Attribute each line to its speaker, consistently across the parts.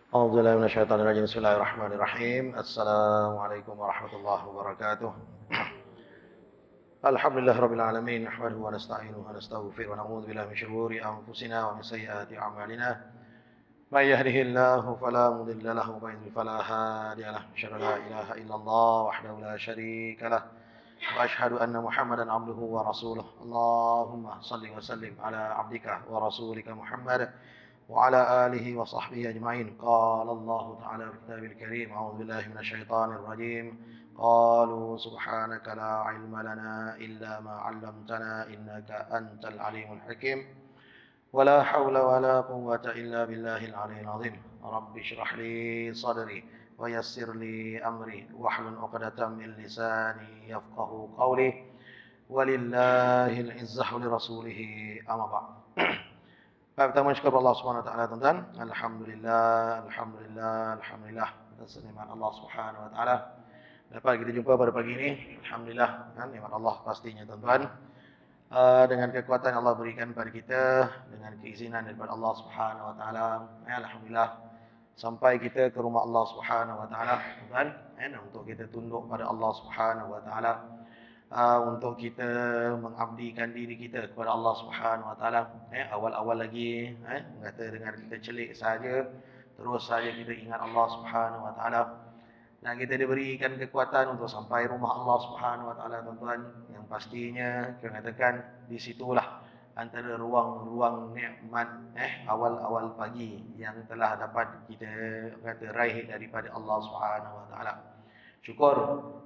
Speaker 1: أعوذ بالله من الشيطان الرجيم بسم الله الرحمن الرحيم السلام عليكم ورحمة الله وبركاته الحمد لله رب العالمين نحمده ونستعينه ونستغفره ونعوذ بالله من شرور أنفسنا ومن سيئات أعمالنا من يهده الله فلا مضل له ومن يضلل فلا هادي له أشهد أن لا إله إلا الله وحده لا شريك له وأشهد أن محمدا عبده ورسوله اللهم صل وسلم على عبدك ورسولك محمد وعلى آله وصحبه أجمعين قال الله تعالى في كتابه الكريم أعوذ بالله من الشيطان الرجيم قالوا سبحانك لا علم لنا إلا ما علمتنا إنك أنت العليم الحكيم ولا حول ولا قوة إلا بالله العلي العظيم رب اشرح لي صدري ويسر لي أمري واحلل عقدة من لساني يفقه قولي ولله العزة ولرسوله أما بعد. Baik, pertama syukur Allah Subhanahu wa taala, tuan-tuan. Alhamdulillah atas nikmat Allah Subhanahu wa taala. Dapat kita jumpa pada pagi ini. Alhamdulillah, nikmat Allah pastinya, tuan-tuan. Dengan kekuatan yang Allah berikan pada kita, dengan keizinan daripada Allah Subhanahu wa taala, alhamdulillah sampai kita ke rumah Allah Subhanahu wa taala, tuan-tuan, untuk kita tunduk pada Allah Subhanahu wa taala. Untuk kita mengabdikan diri kita kepada Allah Subhanahu wa taala. Awal-awal lagi kata dengar kita celik saja, terus saja kita ingat Allah Subhanahu wa taala. Dan kita diberikan kekuatan untuk sampai rumah Allah Subhanahu wa taala, tuan-tuan, yang pastinya kita katakan di situlah antara ruang-ruang nikmat awal-awal pagi yang telah dapat kita kata raih daripada Allah Subhanahu wa taala. Syukur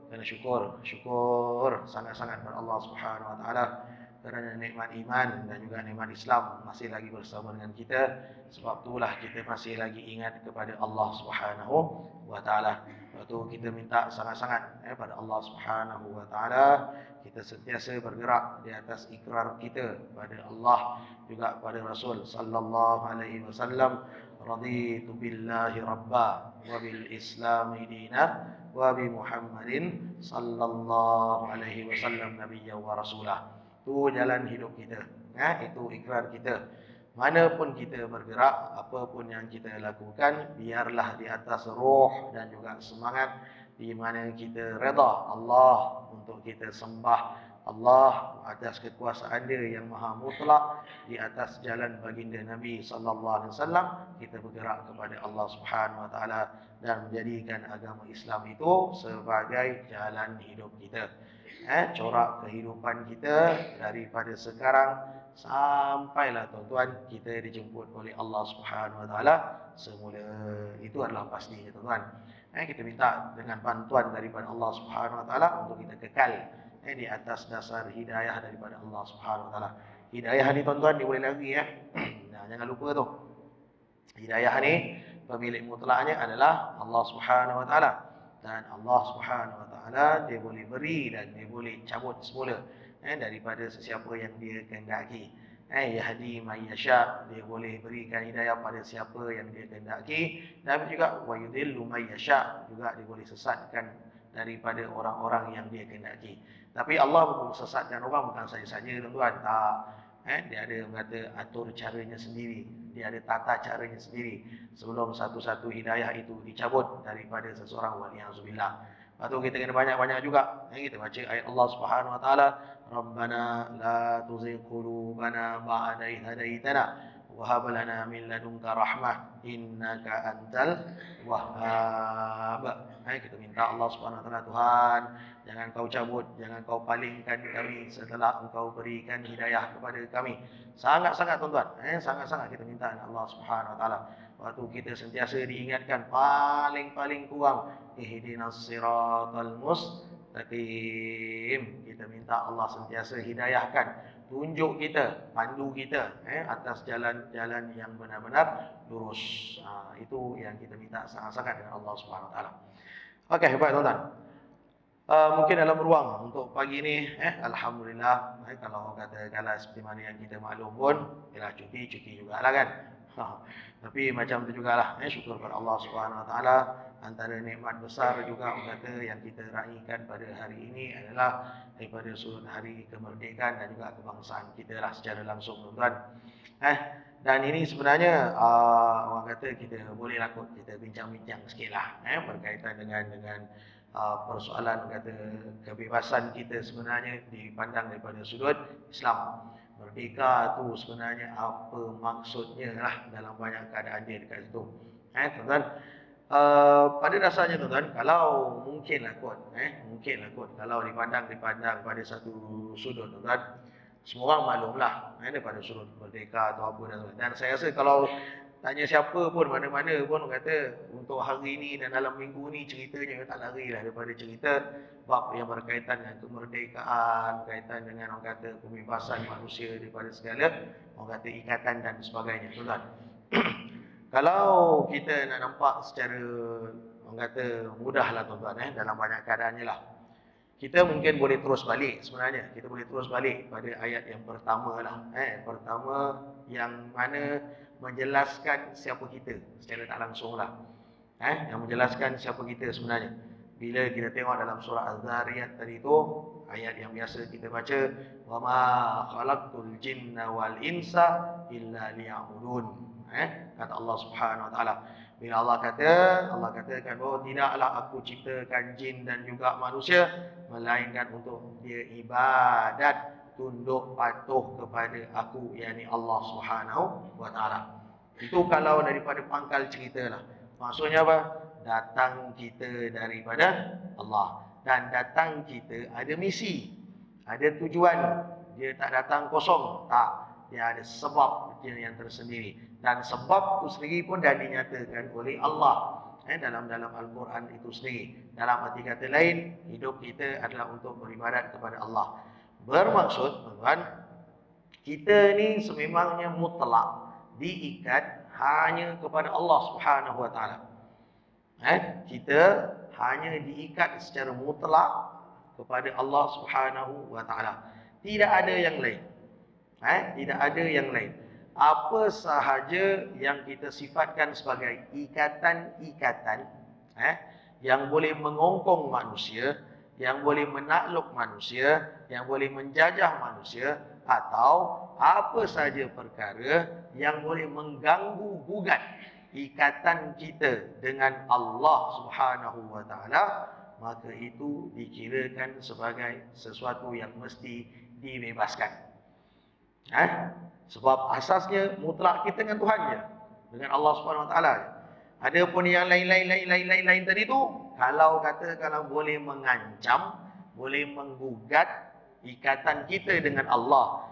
Speaker 1: sangat-sangat kepada Allah Subhanahu wa taala kerana nikmat iman dan juga nikmat Islam masih lagi bersama dengan kita. Sebab itulah kita masih lagi ingat kepada Allah Subhanahu wa taala. Waktu kita minta sangat-sangat pada Allah Subhanahu wa taala, kita sentiasa bergerak di atas ikrar kita pada Allah juga pada Rasul sallallahu alaihi wasallam, raditu billahi rabba wa bil islami dina wa bi Muhammadin sallallahu alaihi wasallam nabiyyan wa rasulah. Itu jalan hidup kita. Itu ikrar kita. Manapun kita bergerak, apapun yang kita lakukan, biarlah di atas roh dan juga semangat di mana kita redha Allah, untuk kita sembah Allah atas kekuasaan Dia yang maha mutlak, di atas jalan baginda Nabi sallallahu alaihi wasallam. Kita bergerak kepada Allah Subhanahu wa taala dan menjadikan agama Islam itu sebagai jalan hidup kita. Corak kehidupan kita daripada sekarang sampailah, tuan-tuan, kita dijemput oleh Allah Subhanahu wa taala semula. Itu adalah pastinya, tuan-tuan. Kita minta dengan bantuan daripada Allah Subhanahu wa taala untuk kita kekal di atas dasar hidayah daripada Allah Subhanahu wa taala. Hidayah ni, tuan-tuan, diboleh lagi Nah, jangan lupa tu. Hidayah ni pemilik mutlaknya adalah Allah Subhanahu wa taala. Dan Allah Subhanahu wa taala Dia boleh beri dan Dia boleh cabut semula daripada sesiapa yang Dia kehendaki. Yahdi man yasha, Dia boleh berikan hidayah pada siapa yang Dia kehendaki, dan juga wa yudhillu man yasha, juga Dia boleh sesatkan daripada orang-orang yang Dia kehendaki. Tapi Allah sesatkan orang bukan saja-saja, tuan-tuan. Tak. Dia ada kata atur caranya sendiri, dia ada tata caranya sendiri sebelum satu-satu hidayah itu dicabut daripada seseorang, waliyahzubillah. Lepas tu kita kena banyak-banyak juga kita baca ayat Allah Subhanahu wa taala, Rabbana la tuzigh qulubana ba'da idh hadaitana wa hab lana min ladunka rahmah innaka antal wahhab. Kita minta Allah Subhanahu wa taala, Tuhan, jangan kau cabut, jangan kau palingkan kami setelah engkau berikan hidayah kepada kami. Sangat-sangat, tuan-tuan, sangat-sangat kita minta Allah Subhanahu wa taala. Waktu kita sentiasa diingatkan paling kurang ihdinas siratal mustaqim. Kita minta Allah sentiasa hidayahkan, tunjuk kita, pandu kita atas jalan-jalan yang benar-benar lurus. Itu yang kita minta sangat-sangat dengan Allah Subhanahu wa taala. Okey, baik, tuan-tuan. Mungkin dalam ruang untuk pagi ini, alhamdulillah, kalau katakanlah seperti mana yang kita maklum pun, ialah cuti jugalah kan. Tapi macam tu jugalah, syukur kepada Allah Subhanahu wa taala. Antara nikmat besar juga kata yang kita raikan pada hari ini adalah daripada sudut hari kemerdekaan dan juga kebangsaan kita lah secara langsung, tuan-tuan. Dan ini sebenarnya orang kata kita bolehlah kot kita bincang-bincang sikitlah berkaitan dengan persoalan kata kebebasan kita sebenarnya dipandang daripada sudut Islam. Merdeka tu sebenarnya apa maksudnya lah dalam banyak keadaan dia dekat situ. Tuan-tuan, pada dasarnya tuan-tuan, kalau mungkinlah kot kalau dipandang pada satu sudut tuan-tuan, semua orang maklumlah daripada sudut merdeka atau apa dan saya rasa kalau tanya siapa pun mana-mana pun kata untuk hari ini dan dalam minggu ni ceritanya tak larilah daripada cerita bab yang berkaitan dengan kemerdekaan, kaitan dengan orang kata pembebasan manusia daripada segala orang kata ikatan dan sebagainya tuan-tuan. Kalau kita nak nampak secara orang kata mudahlah tuan-tuan dalam banyak keadaannya lah. Kita mungkin boleh terus balik sebenarnya. Kita boleh terus balik pada ayat yang pertama lah. Pertama yang mana menjelaskan siapa kita secara tak langsung lah. Yang menjelaskan siapa kita sebenarnya. Bila kita tengok dalam surah Az-Zariyat tadi tu, ayat yang biasa kita baca, wa ma khalaqtul jinna wal insa illa liya'budun. Kata Allah Subhanahu wa taala. Bila Allah katakan bahawa tidaklah aku ciptakan jin dan juga manusia melainkan untuk dia ibadat, tunduk patuh kepada aku, yakni Allah Subhanahu wa taala. Itu kalau daripada pangkal ceritalah. Maksudnya apa? Datang kita daripada Allah dan datang kita ada misi, ada tujuan. Dia tak datang kosong, tak. Dia ada sebab dia yang tersendiri. Dan sebab itu sendiri pun dah dinyatakan oleh Allah dalam Al-Quran itu sendiri. Dalam arti kata lain, hidup kita adalah untuk beribadat kepada Allah. Bermaksud, tuan-tuan, kita ni sememangnya mutlak diikat hanya kepada Allah Subhanahu wa taala. Kita hanya diikat secara mutlak kepada Allah Subhanahu wa taala. Tidak ada yang lain. Tidak ada yang lain. Apa sahaja yang kita sifatkan sebagai ikatan-ikatan yang boleh mengongkong manusia, yang boleh menakluk manusia, yang boleh menjajah manusia, atau apa saja perkara yang boleh mengganggu gugat ikatan kita dengan Allah Subhanahu wa taala, maka itu dikirakan sebagai sesuatu yang mesti dibebaskan. Sebab asasnya mutlak kita dengan Tuhan je, dengan Allah Subhanahu Wa Taala. Adapun yang lain tadi tu, kalau boleh mengancam, boleh menggugat ikatan kita dengan Allah,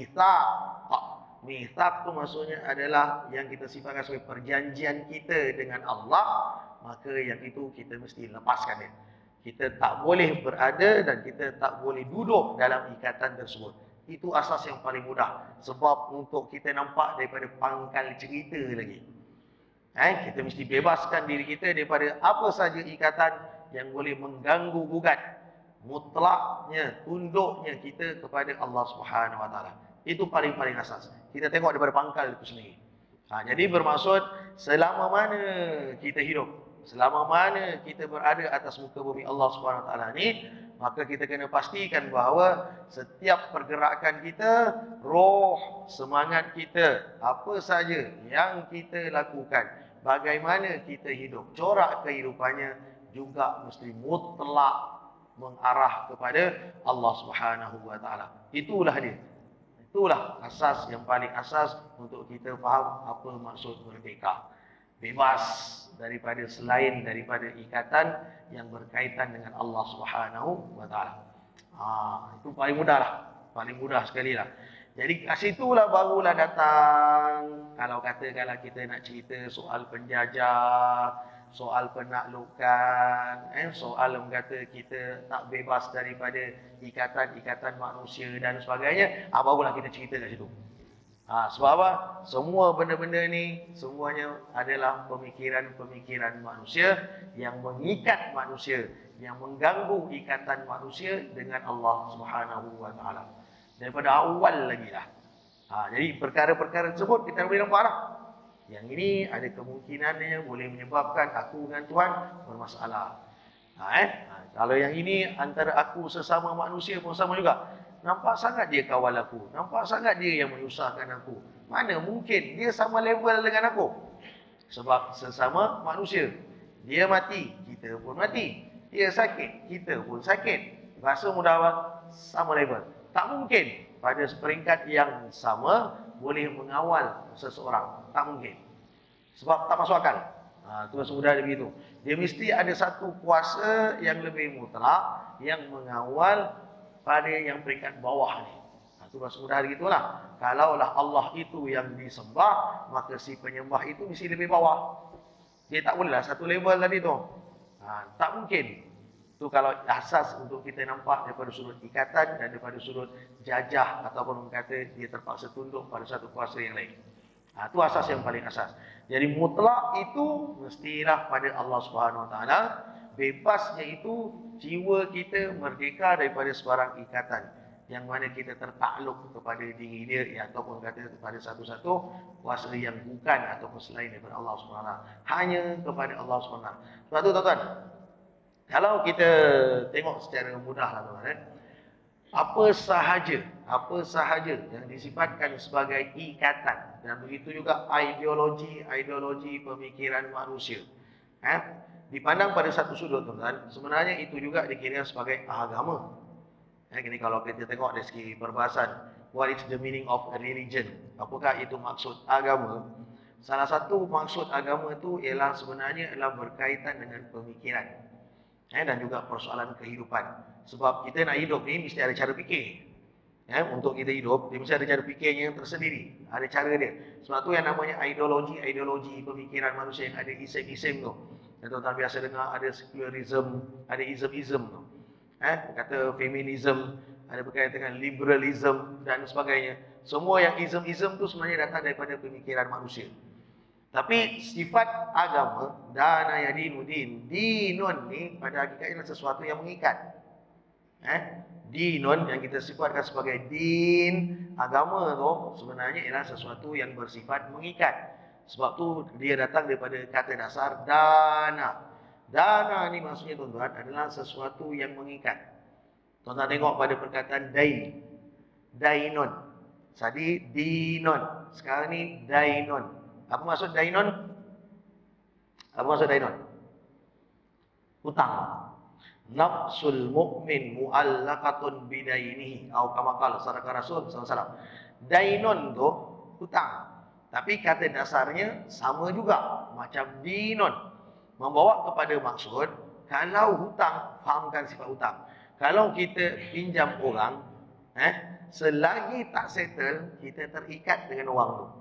Speaker 1: mitsaq tu maksudnya adalah yang kita sifatkan sebagai perjanjian kita dengan Allah, maka yang itu kita mesti lepaskan dia. Kita tak boleh berada dan kita tak boleh duduk dalam ikatan tersebut. Itu asas yang paling mudah. Sebab untuk kita nampak daripada pangkal cerita lagi, kita mesti bebaskan diri kita daripada apa saja ikatan yang boleh mengganggu gugat mutlaknya, tunduknya kita kepada Allah Subhanahu wa taala. Itu paling-paling asas. Kita tengok daripada pangkal itu sendiri. Jadi bermaksud selama mana kita hidup, selama mana kita berada atas muka bumi Allah Subhanahu wa taala ni, maka kita kena pastikan bahawa setiap pergerakan kita, roh, semangat kita, apa saja yang kita lakukan, bagaimana kita hidup, corak kehidupannya juga mesti mutlak mengarah kepada Allah Subhanahu wa taala. Itulah dia. Itulah asas yang paling asas untuk kita faham apa maksud merdeka. Bebas selain daripada ikatan yang berkaitan dengan Allah Subhanahu wa taala. Itu paling mudah sekali lah. Jadi kat situlah barulah datang, kalau katakanlah kita nak cerita soal penjajah, soal penaklukan, soal kata kita tak bebas daripada ikatan-ikatan manusia dan sebagainya, barulah kita cerita kat situ. Sebab apa? Semua benda-benda ni semuanya adalah pemikiran-pemikiran manusia yang mengikat manusia, yang mengganggu ikatan manusia dengan Allah Subhanahu wa taala. Daripada awal lagi lah. Jadi perkara-perkara tersebut kita boleh nampak lah. Yang ini ada kemungkinannya boleh menyebabkan aku dengan Tuhan bermasalah. Kalau yang ini antara aku sesama manusia pun sama juga. nampak sangat dia kawal aku, nampak sangat dia yang menyusahkan aku. Mana mungkin dia sama level dengan aku? Sebab sesama manusia. Dia mati, kita pun mati. Dia sakit, kita pun sakit. Rasa mudah apa? Sama level. Tak mungkin pada peringkat yang sama boleh mengawal seseorang. Tak mungkin. Sebab tak masuk akal. Itu sudah begitu. Dia mesti ada satu kuasa yang lebih mutlak yang mengawal pada yang peringkat bawah ni. Itu sudah begitulah. Kalaulah Allah itu yang disembah, maka si penyembah itu mesti lebih bawah. Dia tak bolehlah satu level tadi tu. Tak mungkin. Itu kalau asas untuk kita nampak daripada sudut ikatan dan daripada sudut jajah ataupun kata dia terpaksa tunduk pada satu kuasa yang lain. Itu asas yang paling asas. Jadi mutlak itu mestilah pada Allah Subhanahu Wa Taala. Bebasnya itu jiwa kita merdeka daripada sebarang ikatan yang mana kita tertakluk kepada diri dia ataupun kata kepada satu-satu kuasa yang bukan ataupun selain daripada Allah Subhanahu Wa Taala. Hanya kepada Allah Subhanahu Wa Taala. Sebab tu tuan-tuan, kalau kita tengok secara mudahlah tuan-tuan, apa sahaja yang disifatkan sebagai ikatan dan begitu juga ideologi pemikiran manusia dipandang pada satu sudut tuan-tuan, sebenarnya itu juga dikira sebagai agama. Jadi kalau kita tengok dari segi perbahasan, what is the meaning of a religion? Apakah itu maksud agama? Salah satu maksud agama itu ialah sebenarnya adalah berkaitan dengan pemikiran dan juga persoalan kehidupan. Sebab kita nak hidup ni mesti ada cara fikir. Untuk kita hidup, dia mesti ada cara fikirnya yang tersendiri. Ada cara dia. Sebab tu yang namanya ideologi pemikiran manusia yang ada isem-isem tu. Yang tuan-tuan biasa dengar ada secularism, ada ism-ism tu. Kata feminism, ada berkaitan dengan liberalism dan sebagainya. Semua yang ism-ism tu sebenarnya datang daripada pemikiran manusia. Tapi sifat agama, dana yadinudin, dinun ni pada hakikatnya sesuatu yang mengikat. Dinun yang kita sifatkan sebagai din, agama tu sebenarnya ialah sesuatu yang bersifat mengikat. Sebab tu dia datang daripada kata dasar dana. Dana ni maksudnya tuan-tuan adalah sesuatu yang mengikat. Tuan-tuan tengok pada perkataan dain. Dainun. Tadi dinun. Sekarang ni dainun. Apa maksud dainun? Apa maksud dainun? Hutang. Nafsul mu'min mu'allaqatun bidainihi. Atau kama qala sadaqa Rasul SAW. Dainun tu hutang. Tapi kata dasarnya sama juga. Macam dinun. Membawa kepada maksud, kalau hutang, fahamkan sifat hutang. Kalau kita pinjam orang, selagi tak settle, kita terikat dengan orang tu.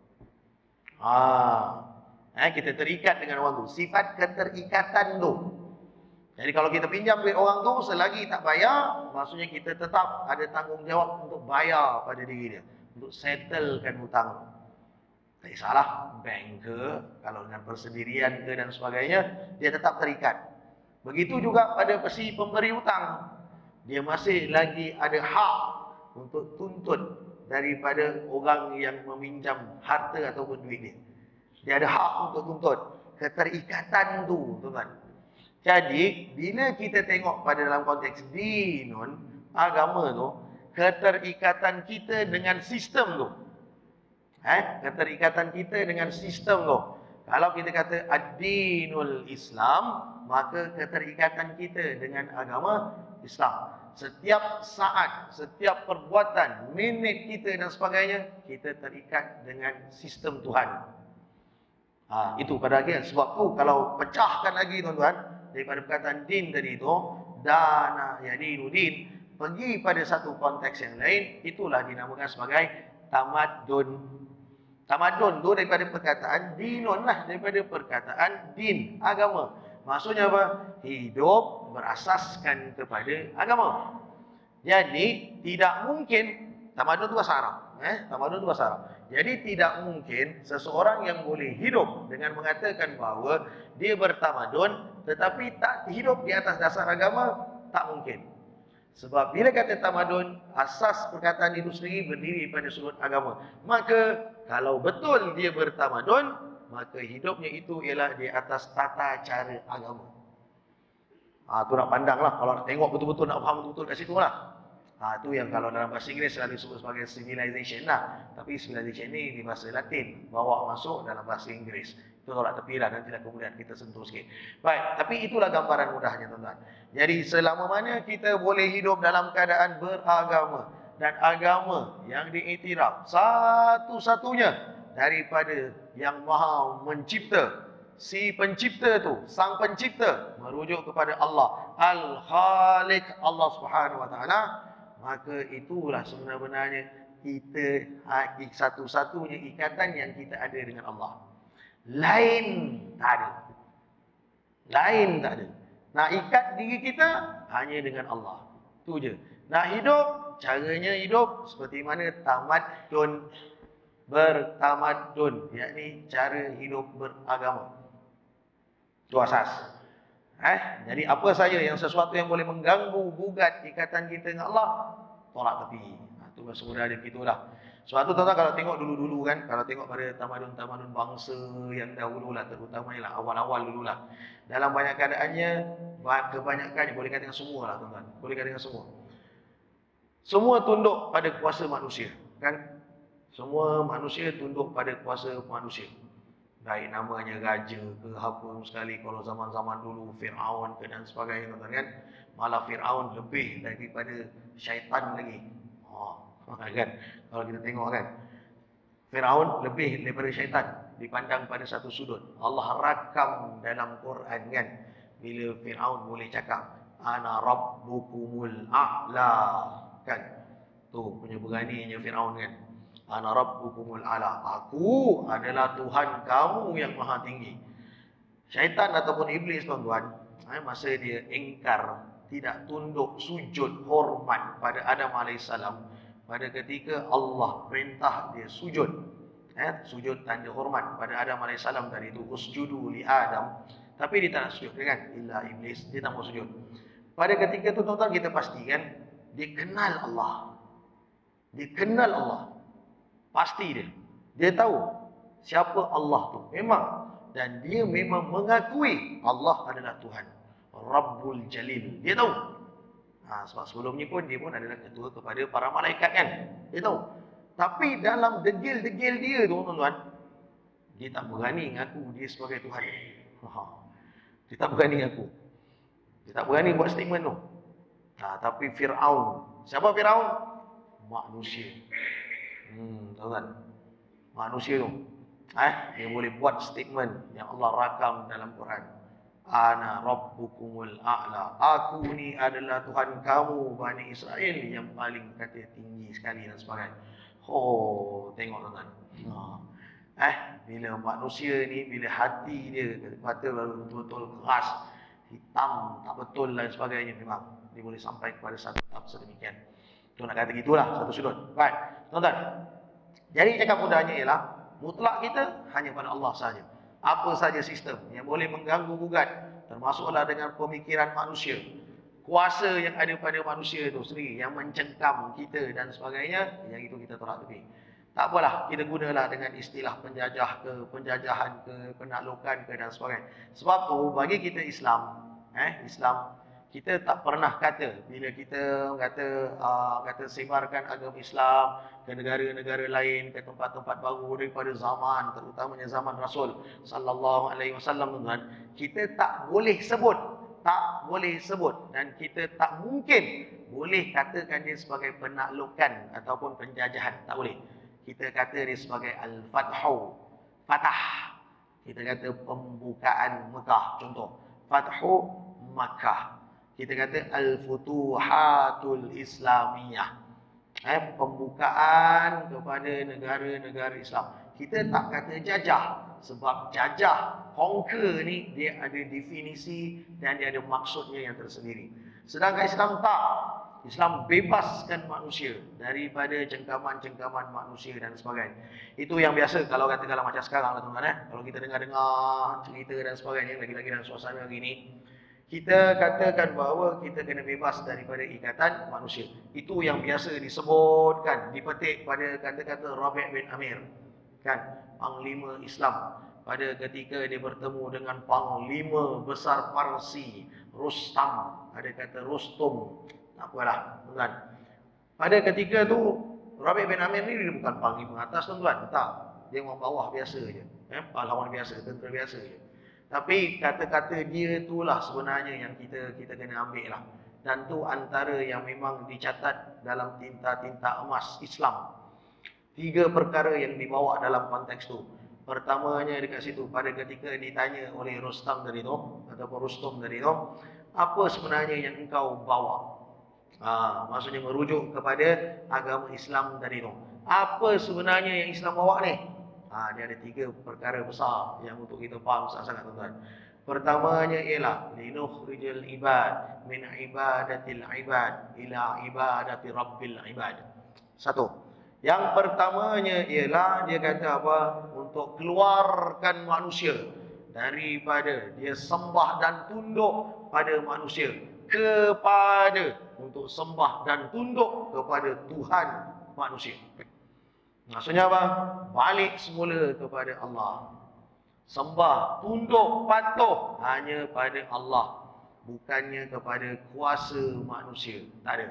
Speaker 1: Kita terikat dengan orang tu. Sifat keterikatan tu. Jadi kalau kita pinjam duit orang tu, selagi tak bayar, maksudnya kita tetap ada tanggungjawab untuk bayar pada diri dia. Untuk settlekan hutang tu. Tak kisahlah bank ke, kalau dengan persendirian ke dan sebagainya, dia tetap terikat. Begitu juga pada si pemberi hutang. Dia masih lagi ada hak untuk tuntut daripada orang yang meminjam harta ataupun duit dia. Dia ada hak untuk tuntut. Keterikatan tu, tuan-tuan. Jadi, bila kita tengok pada dalam konteks dinun, agama tu, keterikatan kita dengan sistem tu. Keterikatan kita dengan sistem tu. Kalau kita kata ad-dinul Islam, maka keterikatan kita dengan agama Islam. Setiap saat, setiap perbuatan, minit kita dan sebagainya, kita terikat dengan sistem Tuhan. Itu pada akhirnya. Sebab tu kalau pecahkan lagi tuan-tuan, daripada perkataan din tadi itu, dana yadinudin, pergi pada satu konteks yang lain, itulah dinamakan sebagai tamadun. Tamadun tu daripada perkataan dinun lah, daripada perkataan din, agama. Maksudnya apa? Hidup berasaskan kepada agama. Jadi tidak mungkin, tamadun tu bahasa Arab. Tamadun tu bahasa Arab. Jadi tidak mungkin seseorang yang boleh hidup dengan mengatakan bahawa dia bertamadun tetapi tak hidup di atas dasar agama, tak mungkin. Sebab bila kata tamadun, asas perkataan itu sendiri berdiri pada sudut agama. Maka kalau betul dia bertamadun, maka hidupnya itu ialah di atas tata cara agama. Tu nak pandanglah. Kalau nak tengok betul-betul, nak faham betul-betul kat situ lah. Itu yang kalau dalam bahasa Inggeris selalu disebut sebagai civilization lah. Tapi civilization ini di bahasa Latin, bawa masuk dalam bahasa Inggeris. Itu tolak tepi lah, nanti kemudian kita sentuh sikit. Baik, tapi itulah gambaran mudahnya tuan-tuan. Jadi selama mana kita boleh hidup dalam keadaan beragama dan agama yang diiktiraf satu-satunya daripada yang Maha Mencipta. Si pencipta tu, sang pencipta merujuk kepada Allah, Al-Khaliq, Allah Subhanahu Wa Taala, maka itulah sebenarnya kita satu-satunya ikatan yang kita ada dengan Allah. Lain tak ada. Lain tak ada. Nak ikat diri kita hanya dengan Allah. Tu je. Nak hidup, caranya hidup seperti mana tamadun, bertamadun, yakni cara hidup beragama. Itu asas. Jadi apa saja yang sesuatu yang boleh mengganggu, gugat ikatan kita dengan Allah, tolak tepi. Itu bahasa mudah dia begitulah. Suatu tuan-tuan kalau tengok dulu-dulu kan, kalau tengok pada tamadun-tamadun bangsa yang dahululah, terutamanya lah awal-awal dululah. Dalam banyak keadaannya, kebanyakannya boleh katakan semua lah tuan-tuan. Boleh katakan semua. Semua tunduk pada kuasa manusia, kan? Semua manusia tunduk pada kuasa manusia. Baik namanya raja ke apa sekali, kalau zaman-zaman dulu Fir'aun ke dan sebagainya tuan-tuan kan. Malah Fir'aun lebih daripada syaitan lagi. Kan? Kalau kita tengok kan, Fir'aun lebih daripada syaitan dipandang pada satu sudut. Allah rakam dalam Quran kan, bila Fir'aun boleh cakap ana rabbukumul a'la kan. Tu punya beraninya Fir'aun kan. Ana rabbukumul a'la. Aku adalah Tuhan kamu yang maha tinggi. Syaitan ataupun iblis tuan-tuan, masa dia ingkar, tidak tunduk sujud hormat pada Adam alaihissalam, pada ketika Allah perintah dia sujud, sujud tanda hormat pada Adam alaihissalam tadi itu, usjudu li Adam, tapi dia tak nak sujud kan, illa iblis, dia tak mau sujud. Pada ketika itu tuan-tuan kita pastikan dia kenal Allah. Dia kenal Allah. Pasti dia tahu siapa Allah tu. Memang, dan dia memang mengakui Allah adalah Tuhan, Rabbul Jalil. Dia tahu. Sebab sebelumnya pun dia pun adalah ketua kepada para malaikat kan. Dia tahu. Tapi dalam degil-degil dia tu tuan-tuan, dia tak berani ngaku dia sebagai Tuhan. Dia tak berani ngaku. Dia tak berani buat statement tu. Tapi Fir'aun. Siapa Fir'aun? Manusia. Tuan-tuan. Manusia tu. Dia boleh buat statement yang Allah rakam dalam Quran. Ana rabbukumul a'la. Aku ni adalah Tuhan kamu Bani Israel yang paling kata tinggi sekali dan sebagainya. Tengok tuan-tuan. Bila manusia ni, bila hati dia kata betul-betul keras, hitam, tak betul dan sebagainya, memang dia boleh sampai kepada satu tahap sedemikian. Tu nak kata gitulah, satu sudut. Baik, tuan-tuan. Jadi cakap mudahnya ialah mutlak kita hanya pada Allah sahaja. Apa saja sistem yang boleh mengganggu gugat, termasuklah dengan pemikiran manusia, kuasa yang ada pada manusia itu sendiri yang mencengkam kita dan sebagainya, yang itu kita tolak tepi. Tak apalah, kita gunalah dengan istilah penjajah ke, penjajahan ke, penaklukan ke dan sebagainya. Sebab tu bagi kita Islam, Islam, kita tak pernah kata bila kita kata sebarkan agama Islam ke negara-negara lain, ke tempat-tempat baru daripada zaman, terutamanya zaman Rasul sallallahu alaihi wasallam tuan-tuan, kita tak boleh sebut, dan kita tak mungkin boleh katakan dia sebagai penaklukan ataupun penjajahan, tak boleh. Kita kata dia sebagai al-fathu, fatah. Kita kata pembukaan Mekah, contoh Fathu Makkah. Kita kata al-futuhatul Islamiyah, pembukaan kepada negara-negara Islam. Kita tak kata jajah, sebab jajah, conquer ni dia ada definisi dan dia ada maksudnya yang tersendiri. Sedangkan Islam tak. Islam bebaskan manusia daripada cengkaman-cengkaman manusia dan sebagainya. Itu yang biasa kalau katakanlah macam sekarang lah tuan-tuan. Kalau kita dengar-dengar cerita dan sebagainya, lagi-lagi dalam suasana begini, kita katakan bahawa kita kena bebas daripada ikatan manusia. Itu yang biasa disebutkan, dipetik pada kata-kata Rabi' bin Amir, kan, Panglima Islam, pada ketika dia bertemu dengan Panglima Besar Parsi, Rustam, ada kata Rustum, tak apalah, tuan. Pada ketika tu Rabi' bin Amir ni dia bukan panglima atas tuan-tuan, tak. Dia orang bawah biasa je. Pahlawan biasa, tentera biasa je. Tapi kata-kata dia itulah sebenarnya yang kita kena ambil lah. Dan tu antara yang memang dicatat dalam tinta-tinta emas Islam. 3 perkara yang dibawa dalam konteks tu. Pertamanya dekat situ, pada ketika ditanya oleh Rustam tadi tu, ataupun Rustum tadi tu, apa sebenarnya yang engkau bawa? Maksudnya merujuk kepada agama Islam tadi tu. Apa sebenarnya yang Islam bawa ni? Dia ada 3 perkara besar yang untuk kita faham sangat-sangat tuan-tuan. Pertamanya ialah linukhrijal ibad min ibadatil ibad ila ibadati rabbil ibad. Satu. Yang pertamanya ialah dia kata apa? Untuk keluarkan manusia daripada dia sembah dan tunduk pada manusia kepada untuk sembah dan tunduk kepada Tuhan manusia. Maksudnya apa? Balik semula kepada Allah. Sembah, tunduk, patuh hanya pada Allah, bukannya kepada kuasa manusia. Tak ada.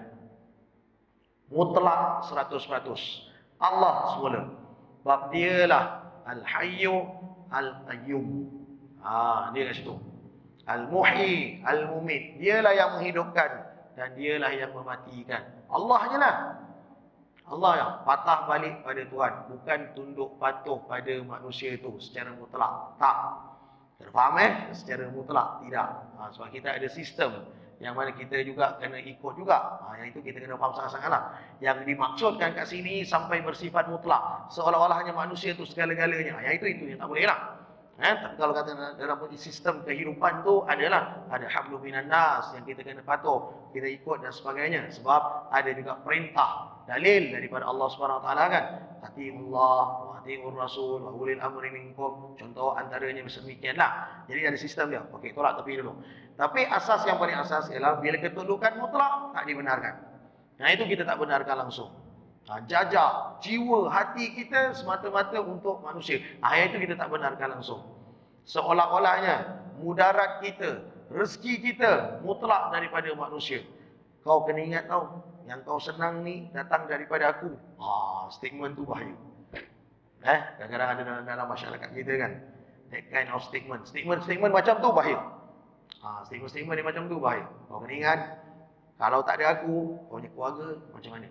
Speaker 1: Mutlak 100%. Allah semula. Sebab dialah Al-Hayyu Al-Qayyum. Dia kat situ. Al-Muhyi Al-Mumit. Dialah yang menghidupkan dan dialah yang mematikan. Allah je lah. Allah yang patah balik pada Tuhan, bukan tunduk patuh pada manusia itu secara mutlak. Tak. Terfaham Secara mutlak tidak. Sebab kita ada sistem yang mana kita juga kena ikut juga. Yang itu kita kena faham sangat-sangat lah. Yang dimaksudkan kat sini sampai bersifat mutlak, seolah-olah hanya manusia itu segala-galanya. Yang itu yang tak boleh lah. Tapi kalau kata dalam sistem kehidupan tu ada hablum minan nas yang kita kena patuh, kita ikut dan sebagainya. Sebab ada juga perintah, dalil daripada Allah Subhanahu Wa Taala kan. Atiullah wa atiur rasul wa ulil amri minkum. Contoh antaranya demikianlah. Jadi ada sistem dia. Okey, tolak tepi dulu. Tapi asas yang paling asas ialah bila ketundukan mutlak tak dibenarkan. Itu kita tak benarkan langsung. Jajah jiwa hati kita semata-mata untuk manusia. Yang itu kita tak benarkan langsung. Seolah-olahnya mudarat kita, rezeki kita mutlak daripada manusia. Kau kena ingat tau, yang kau senang ni datang daripada aku. Statement tu bahaya. Kadang-kadang ada dalam masyarakat kita kan, that kind of statement. Statement macam tu bahaya. Statement dia macam tu bahaya. Kau kena ingat, kalau tak ada aku, kau punya keluarga macam mana?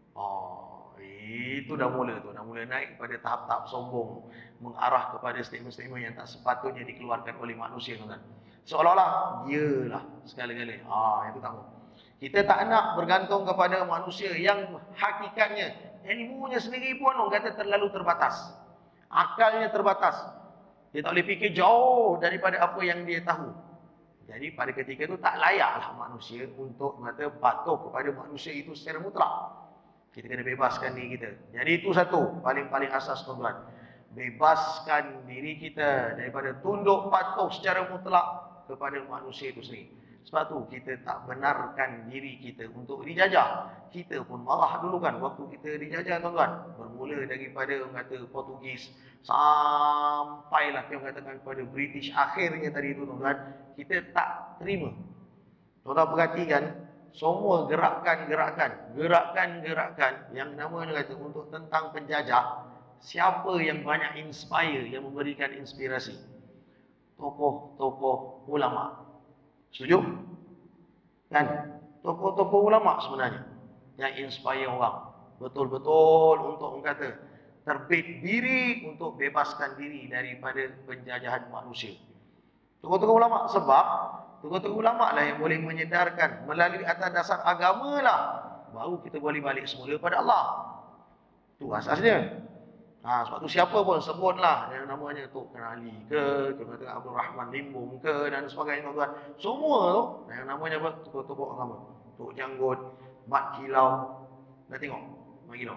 Speaker 1: Itu dah mula naik pada tahap-tahap sombong, mengarah kepada statement-statement yang tak sepatutnya dikeluarkan oleh manusia, tuan-tuan. Seolah-olah dialah segala-galanya. Itu tak mau. Kita tak nak bergantung kepada manusia yang hakikatnya ilmunya sendiri pun orang kata terlalu terbatas. Akalnya terbatas. Dia tak boleh fikir jauh daripada apa yang dia tahu. Jadi pada ketika itu tak layaklah manusia untuk mengata patuh kepada manusia itu secara mutlak. Kita kena bebaskan diri kita. Jadi itu satu, paling-paling asas tuan-tuan. Bebaskan diri kita daripada tunduk patuh secara mutlak kepada manusia itu sendiri. Sebab tu kita tak benarkan diri kita untuk dijajah. Kita pun marah dulu kan waktu kita dijajah tuan-tuan. Bermula daripada orang kata Portugis sampailah yang katakan kepada British akhirnya tadi itu tuan-tuan. Kita tak terima. Tuan-tuan perhatikan semua gerakan-gerakan yang namanya kata untuk tentang penjajah, siapa yang banyak inspire, yang memberikan inspirasi? Tokoh-tokoh ulama. Setuju? Kan? Tokoh-tokoh ulama sebenarnya yang inspire orang betul-betul untuk orang kata terbit diri untuk bebaskan diri daripada penjajahan manusia. Tokoh-tokoh ulama, sebab tokoh-tokoh ulama lah yang boleh menyedarkan melalui atas dasar agama lah, baru kita boleh balik semula pada Allah. Tu asasnya. Sebab tu siapa pun sebutlah yang namanya Tok Ali ke, Tok Abdul Rahman Limbung ke dan sebagainya tuan-tuan. Semua tu yang namanya apa? Tokoh-tokoh agama. Tok Janggut, Mat Kilau. Dah tengok Mat Kilau?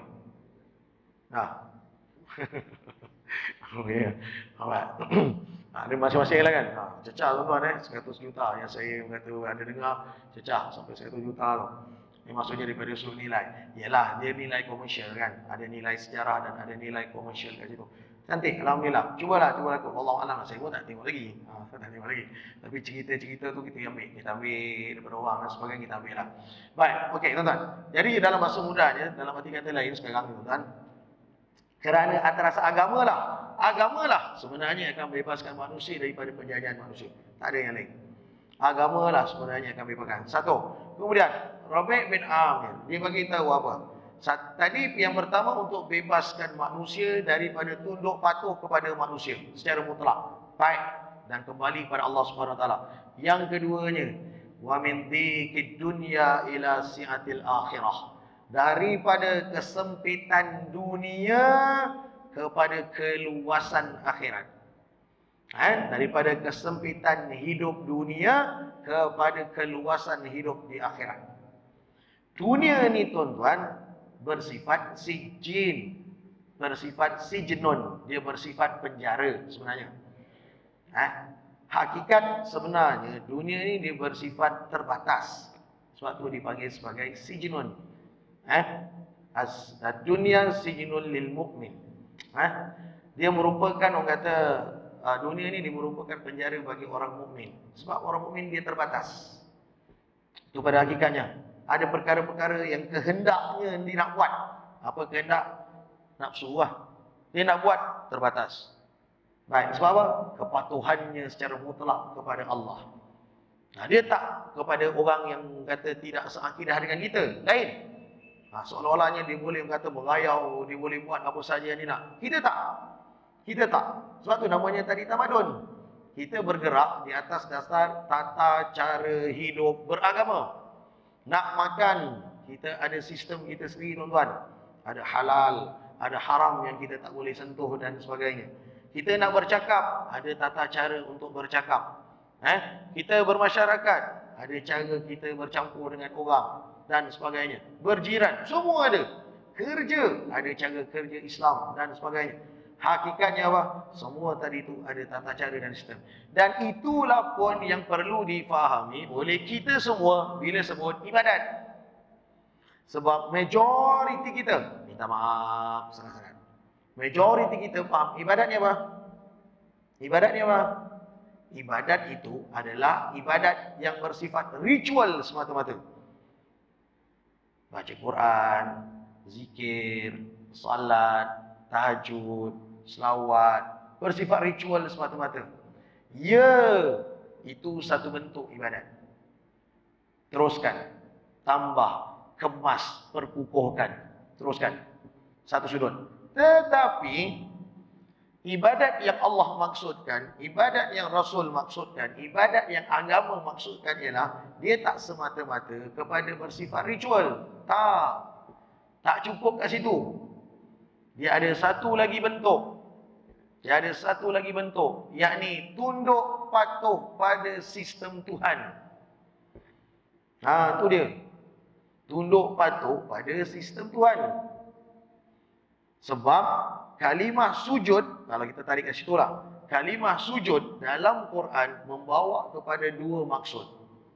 Speaker 1: Okey. Alright. Ada masing-masing lah kan. Cecah tuan-tuan 100 juta yang saya kata ada dengar, cecah sampai 100 juta tu. Ini maksudnya daripada sudut nilai. Yalah, dia nilai komersial kan. Ada nilai sejarah dan ada nilai komersial kat situ. Cantik, alhamdulillah. Cubalah lakukan. Wallahu a'lam. Saya pun tak tengok lagi. Saya tak tengok lagi. Tapi cerita-cerita tu kita ambil. Kita ambil daripada orang dan sebagainya, kita ambil lah. Baik, okey tuan-tuan. Jadi dalam masa mudanya, dalam arti kata lain sekarang tuan-tuan, kerana atas agamalah sebenarnya akan bebaskan manusia daripada penjajahan manusia. Tak ada yang lain. Agamalah sebenarnya akan bebaskan. Satu. Kemudian Rabi' bin Amir dia bagi tahu apa? Tadi yang pertama untuk bebaskan manusia daripada tunduk patuh kepada manusia secara mutlak. Baik, dan kembali kepada Allah Subhanahu Wa Taala. Yang keduanya, wa min dhiqid dunya ila si'atil akhirah. Daripada kesempitan dunia kepada keluasan akhirat. Daripada kesempitan hidup dunia kepada keluasan hidup di akhirat. Dunia ni tuan-tuan bersifat sijin, bersifat sijnun, dia bersifat penjara sebenarnya. Hakikat sebenarnya dunia ni dia bersifat terbatas. Sebab tu dipanggil sebagai sijnun. Dunia sijnun lil mukmin. Dia merupakan, orang kata dunia ni dia merupakan penjara bagi orang mukmin. Sebab orang mukmin dia terbatas. Itu pada hakikatnya. Ada perkara-perkara yang kehendaknya dia nak buat. Apa kehendak? Nafsu lah. Dia nak buat, terbatas. Baik, sebab apa? Kepatuhannya secara mutlak kepada Allah. Dia tak kepada orang yang kata tidak seakidah dengan kita. Lain. Seolah-olahnya dia boleh kata merayau, dia boleh buat apa saja yang dia nak. Kita tak. Kita tak. Sebab tu namanya tadi tamadun. Kita bergerak di atas dasar tata cara hidup beragama. Nak makan, kita ada sistem kita sendiri tuan-tuan. Ada halal, ada haram yang kita tak boleh sentuh dan sebagainya. Kita nak bercakap, ada tata cara untuk bercakap. Kita bermasyarakat, ada cara kita bercampur dengan orang dan sebagainya. Berjiran, semua ada. Kerja, ada cara kerja Islam dan sebagainya. Hakikatnya apa? Semua tadi itu ada tata cara dan sistem. Dan itulah pun yang perlu difahami oleh kita semua bila sebut ibadat. Sebab majoriti kita, minta maaf sangat-sangat, majoriti kita faham ibadatnya apa? Ibadatnya apa? Ibadat itu adalah ibadat yang bersifat ritual semata-mata. Baca Quran, zikir, salat, tahajud, selawat, bersifat ritual semata-mata. Ya, itu satu bentuk ibadat. Teruskan, tambah, kemas, perkukuhkan. Teruskan. Satu sudut. Tetapi ibadat yang Allah maksudkan, ibadat yang Rasul maksudkan, ibadat yang agama maksudkan ialah dia tak semata-mata kepada bersifat ritual. Tak cukup kat situ. Dia ada satu lagi bentuk. Yakni tunduk patuh pada sistem Tuhan. Itu dia. Tunduk patuh pada sistem Tuhan. Sebab kalimah sujud, kalau kita tarik kat situ lah, kalimah sujud dalam Quran membawa kepada dua maksud.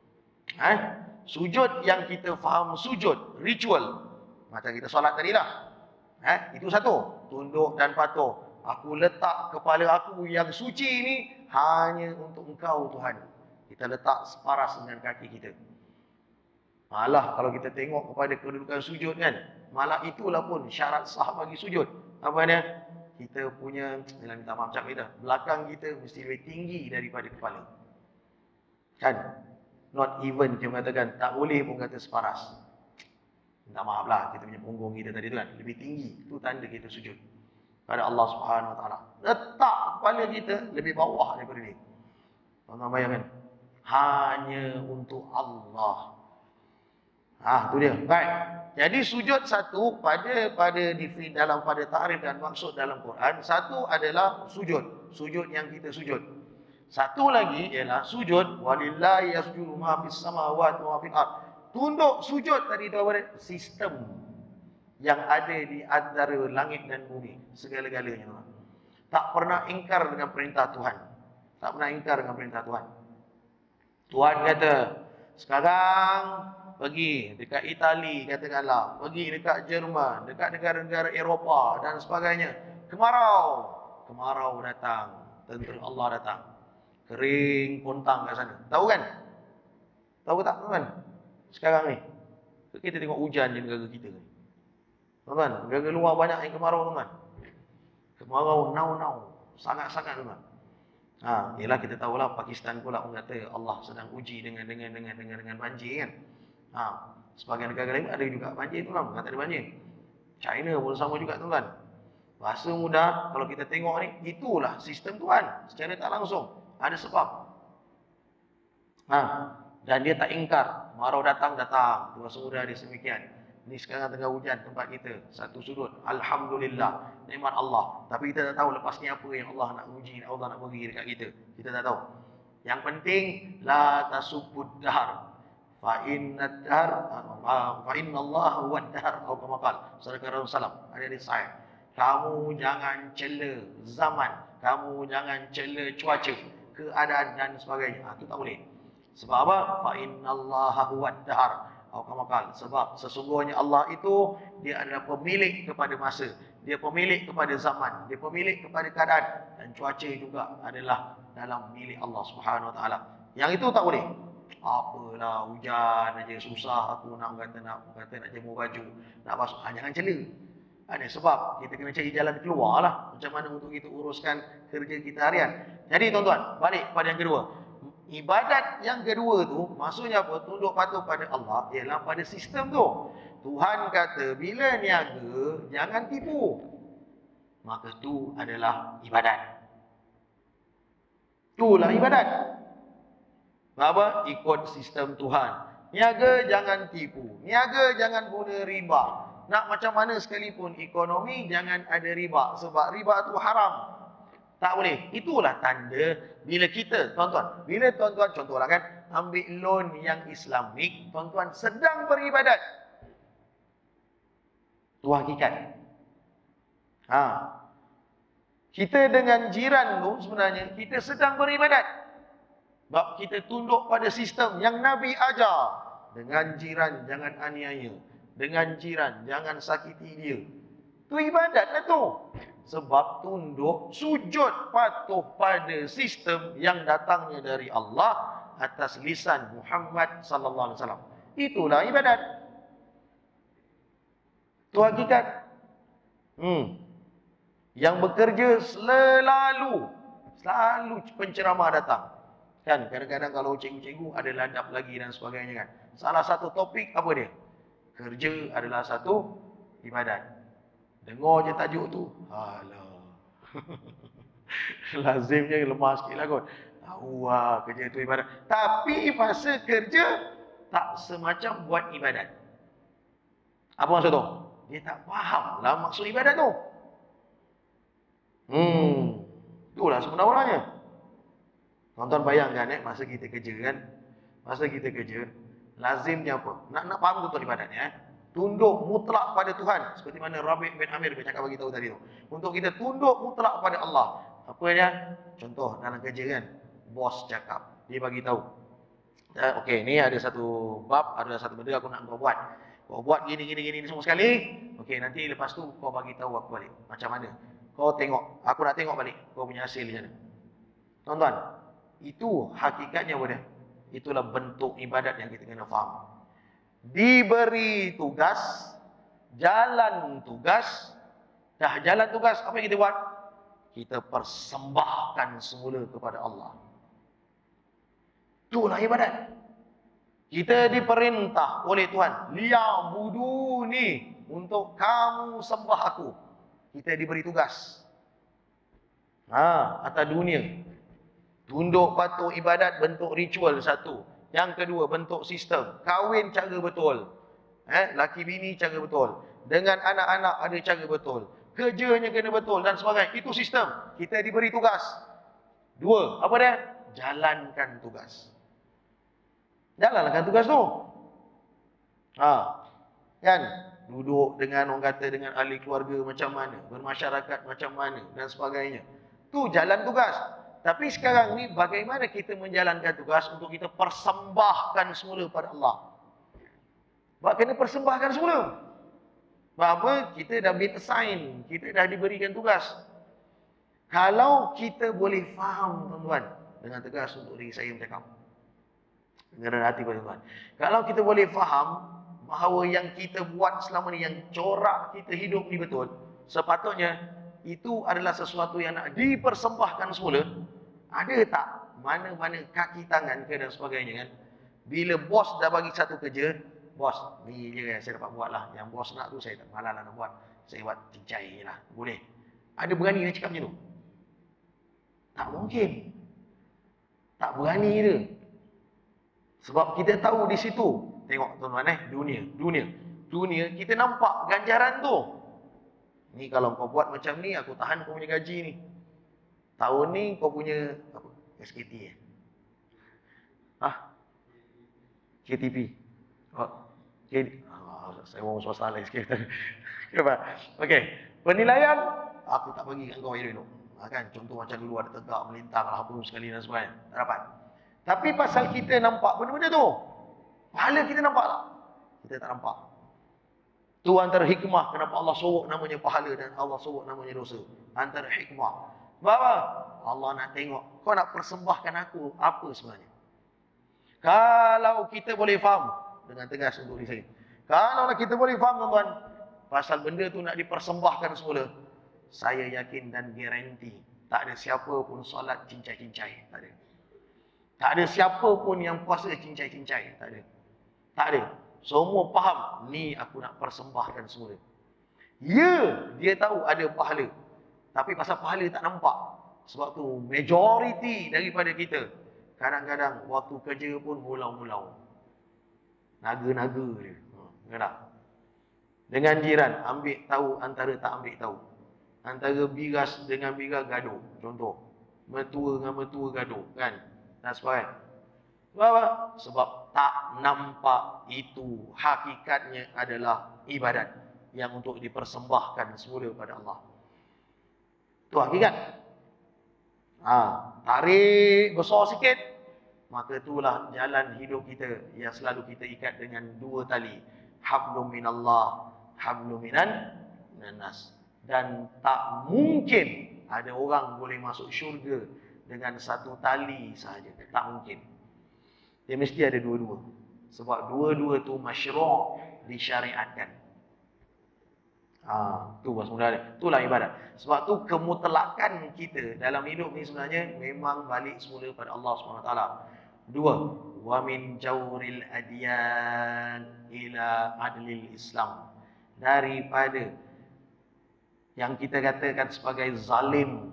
Speaker 1: Sujud yang kita faham sujud, ritual. Macam kita solat tadi lah. Itu satu, tunduk dan patuh. Aku letak kepala aku yang suci ini hanya untuk Engkau Tuhan. Kita letak separas dengan kaki kita. Malah kalau kita tengok kepada kedudukan sujud kan, malah itulah pun syarat sah bagi sujud. Apa dia? Kita punya, minta maaf cakap kita, belakang kita mesti lebih tinggi daripada kepala. Kan? Not even dia mengatakan, tak boleh pun kata separas. Minta maaf lah, kita punya punggung kita tadi tu kan, lebih tinggi. Itu tanda kita sujud pada Allah Subhanahu Wa Taala. Letak kepala kita lebih bawah daripada ni. Tuan-tuan bayangkan, hanya untuk Allah. Itu dia. Baik. Jadi sujud satu pada dalam pada ta'rif dan maksud dalam Quran, satu adalah sujud yang kita sujud. Satu lagi ialah sujud walillahi yasjudu ma fis samawati wa fil ard. Tunduk sujud tadi itu apa? Sistem yang ada di antara langit dan bumi, segala-galanya. Tak pernah ingkar dengan perintah Tuhan. Tak pernah ingkar dengan perintah Tuhan. Tuhan kata, sekarang pergi dekat Itali katakanlah, pergi dekat Jerman, dekat negara-negara Eropah dan sebagainya, kemarau. kemarau datang, tentera Allah datang. Kering pontang kat sana. Tahu kan? Tahu tak tuan? Sekarang ni. Kita tengok hujan di negara kita ni. Tuan, negara luar banyak yang kemarau tuan. Kemarau nau-nau. Sangat-sangat tuan. Ialah kita tahulah Pakistan pula orang kata Allah sedang uji dengan banjir kan. Sebagian negara lain ada juga banjir tuan, bukan tak ada banjir. China pun sama juga tuan. Bahasa mudah kalau kita tengok ni, itulah sistem Tuhan secara tak langsung. Ada sebab. Dan dia tak ingkar, marau datang, bahasa mudah dia semikian. Ni sekarang tengah hujan tempat kita, satu sudut, alhamdulillah, nikmat Allah. Tapi kita tak tahu lepas ni apa yang Allah nak uji, Allah nak bagi dekat kita. Kita tak tahu. Yang penting la tasubbud dahr. Fa inna Allah huwa dahr atau kama qala sallallahu alaihi wasallam. Ada di sahih. Kamu jangan cela zaman, kamu jangan cela cuaca, keadaan dan sebagainya. Itu tak boleh. Sebab apa? Fa innallaha huwad dahr. Sebab sesungguhnya Allah itu dia adalah pemilik kepada masa, dia pemilik kepada zaman, dia pemilik kepada keadaan, dan cuaca juga adalah dalam milik Allah Subhanahu Wa Taala. Yang itu tak boleh. Apalah hujan aja susah aku nak jemur baju, nak basuh. Jangan cela. Ada sebab kita kena cari jalan keluar lah. Macam mana untuk kita uruskan kerja kita harian. Jadi tuan-tuan, balik pada yang kedua. Ibadat yang kedua tu, maksudnya apa? Tunduk patuh pada Allah, ialah pada sistem tu. Tuhan kata, bila niaga, jangan tipu. Maka tu adalah ibadat. Itulah ibadat. Apa? Ikut sistem Tuhan. Niaga jangan tipu. Niaga jangan guna riba. Nak macam mana sekalipun ekonomi, jangan ada riba. Sebab riba tu haram. Tak boleh. Itulah tanda bila kita, tuan-tuan, bila tuan-tuan contohlah kan, ambil loan yang Islamik, tuan-tuan sedang beribadat. Itu hakikat. Kita dengan jiran tu sebenarnya, kita sedang beribadat. Sebab kita tunduk pada sistem yang Nabi ajar. Dengan jiran jangan aniaya. Dengan jiran jangan sakiti dia. Itu ibadat lah tu. Sebab tunduk, sujud patuh pada sistem yang datangnya dari Allah atas lisan Muhammad sallallahu alaihi wasallam. Itulah ibadat. Itu hakikat. Yang bekerja selalu penceramah datang. Kan kadang-kadang kalau cikgu-cikgu ada ladap lagi dan sebagainya kan. Salah satu topik apa dia? Kerja adalah satu ibadat. Dengar je tajuk tu. Alah. Lazimnya lemah sikit lah kot. Tahu lah kerja tu ibadat. Tapi masa kerja tak semacam buat ibadat. Apa maksud tu? Dia tak faham lah maksud ibadat tu. Itulah sebenarnya. Tuan-tuan bayangkan masa kita kerja kan. Masa kita kerja, lazimnya apa? Nak faham betul ibadatnya. Tunduk mutlak pada Tuhan. Seperti mana Rabi' bin Amir bercakap bagi tahu tadi tu. Untuk kita tunduk mutlak pada Allah. Apa dia? Contoh dalam kerja kan. Bos cakap. Dia bagi tahu. Okey, ni ada satu bab, ada satu benda aku nak kau buat. Kau buat gini semua sekali. Okey, nanti lepas tu kau bagi tahu aku balik. Macam mana? Kau tengok. Aku nak tengok balik. Kau punya hasil macam mana. Tuan-tuan, itu hakikatnya apa dia? Itulah bentuk ibadat yang kita kena faham. Diberi tugas, jalan tugas, dah jalan tugas, apa yang kita buat? Kita persembahkan semula kepada Allah. Itulah ibadat. Kita diperintah oleh Tuhan, liya'buduni, untuk kamu sembah aku. Kita diberi tugas. Atas dunia. Tunduk patuh ibadat bentuk ritual satu. Yang kedua, bentuk sistem. Kahwin cara betul. Laki bini cara betul. Dengan anak-anak ada cara betul. Kerjanya kena betul dan sebagainya. Itu sistem. Kita diberi tugas. Dua, apa dia? Jalankan tugas. Jalankan tugas tu. Kan? Duduk dengan orang kata dengan ahli keluarga macam mana. Bermasyarakat macam mana dan sebagainya. Tu jalan tugas. Tapi sekarang ni bagaimana kita menjalankan tugas untuk kita persembahkan semula pada Allah. Sebab kena persembahkan semula. Sebab apa? Kita dah been assigned. Kita dah diberikan tugas. Kalau kita boleh faham, tuan-tuan, dengan tegas untuk diri saya bercakap, dengan hati tuan-tuan. Kalau kita boleh faham bahawa yang kita buat selama ni, yang corak kita hidup ni betul, sepatutnya itu adalah sesuatu yang nak dipersembahkan semula. Ada tak mana-mana kaki tangan ke dan sebagainya kan? Bila bos dah bagi satu kerja, bos, ni je yang saya dapat buat lah. Yang bos nak tu saya tak malas lah nak buat. Saya buat cincai je lah. Boleh. Ada berani nak cakap macam tu? Tak mungkin. Tak berani dia. Sebab kita tahu di situ. Tengok tuan-tuan dunia kita nampak ganjaran tu. Ni kalau kau buat macam ni, aku tahan kau punya gaji ni. Tahun ni kau punya apa? SKT KTP. Saya mau swasta lain sikit. Okey. Penilaian aku tak bagi kat kau dulu. Kan contoh macam dulu ada tegak melintang lah apa sekali dan sebagainya. Tak dapat. Tapi pasal kita nampak benda-benda tu, pahala kita nampak tak? Kita tak nampak. Tu antara hikmah kenapa Allah sorok namanya pahala dan Allah sorok namanya dosa. Antara hikmah. Bahawa Allah nak tengok kau nak persembahkan aku apa sebenarnya. Kalau kita boleh faham dengan tegas untuk diri saya. Kalau kita boleh faham tuan-tuan, pasal benda tu nak dipersembahkan semula, saya yakin dan garanti tak ada siapa pun solat cincai-cincai, tak ada. Tak ada siapa pun yang puasa cincai-cincai, tak ada. Tak ada. Semua faham, ni aku nak persembahkan semula. Ya, dia tahu ada pahala. Tapi pasal pahala tak nampak. Sebab tu majoriti daripada kita kadang-kadang waktu kerja pun mulau-mulau. Naga-naga dia. Kenapa? Dengan jiran ambil tahu antara tak ambil tahu. Antara bigas dengan bigas gaduh. Contoh, mertua dengan mertua gaduh, kan? Dan sebagainya. Sebab apa? Sebab tak nampak itu hakikatnya adalah ibadat yang untuk dipersembahkan semula pada Allah. Itu hakikat. Tarik besar sikit, maka itulah jalan hidup kita yang selalu kita ikat dengan dua tali. Hablum minallah, hablum minan nas. Dan tak mungkin ada orang boleh masuk syurga dengan satu tali sahaja. Tak mungkin. Dia mesti ada dua-dua. Sebab dua-dua tu masyru' disyariatkan. Tu sebenarnya. Itulah ibadat. Sebab tu kemutlakan kita dalam hidup ni sebenarnya memang balik semula pada Allah SWT. Dua. Wa min jawril adyan ila adlil Islam. Daripada yang kita katakan sebagai zalim,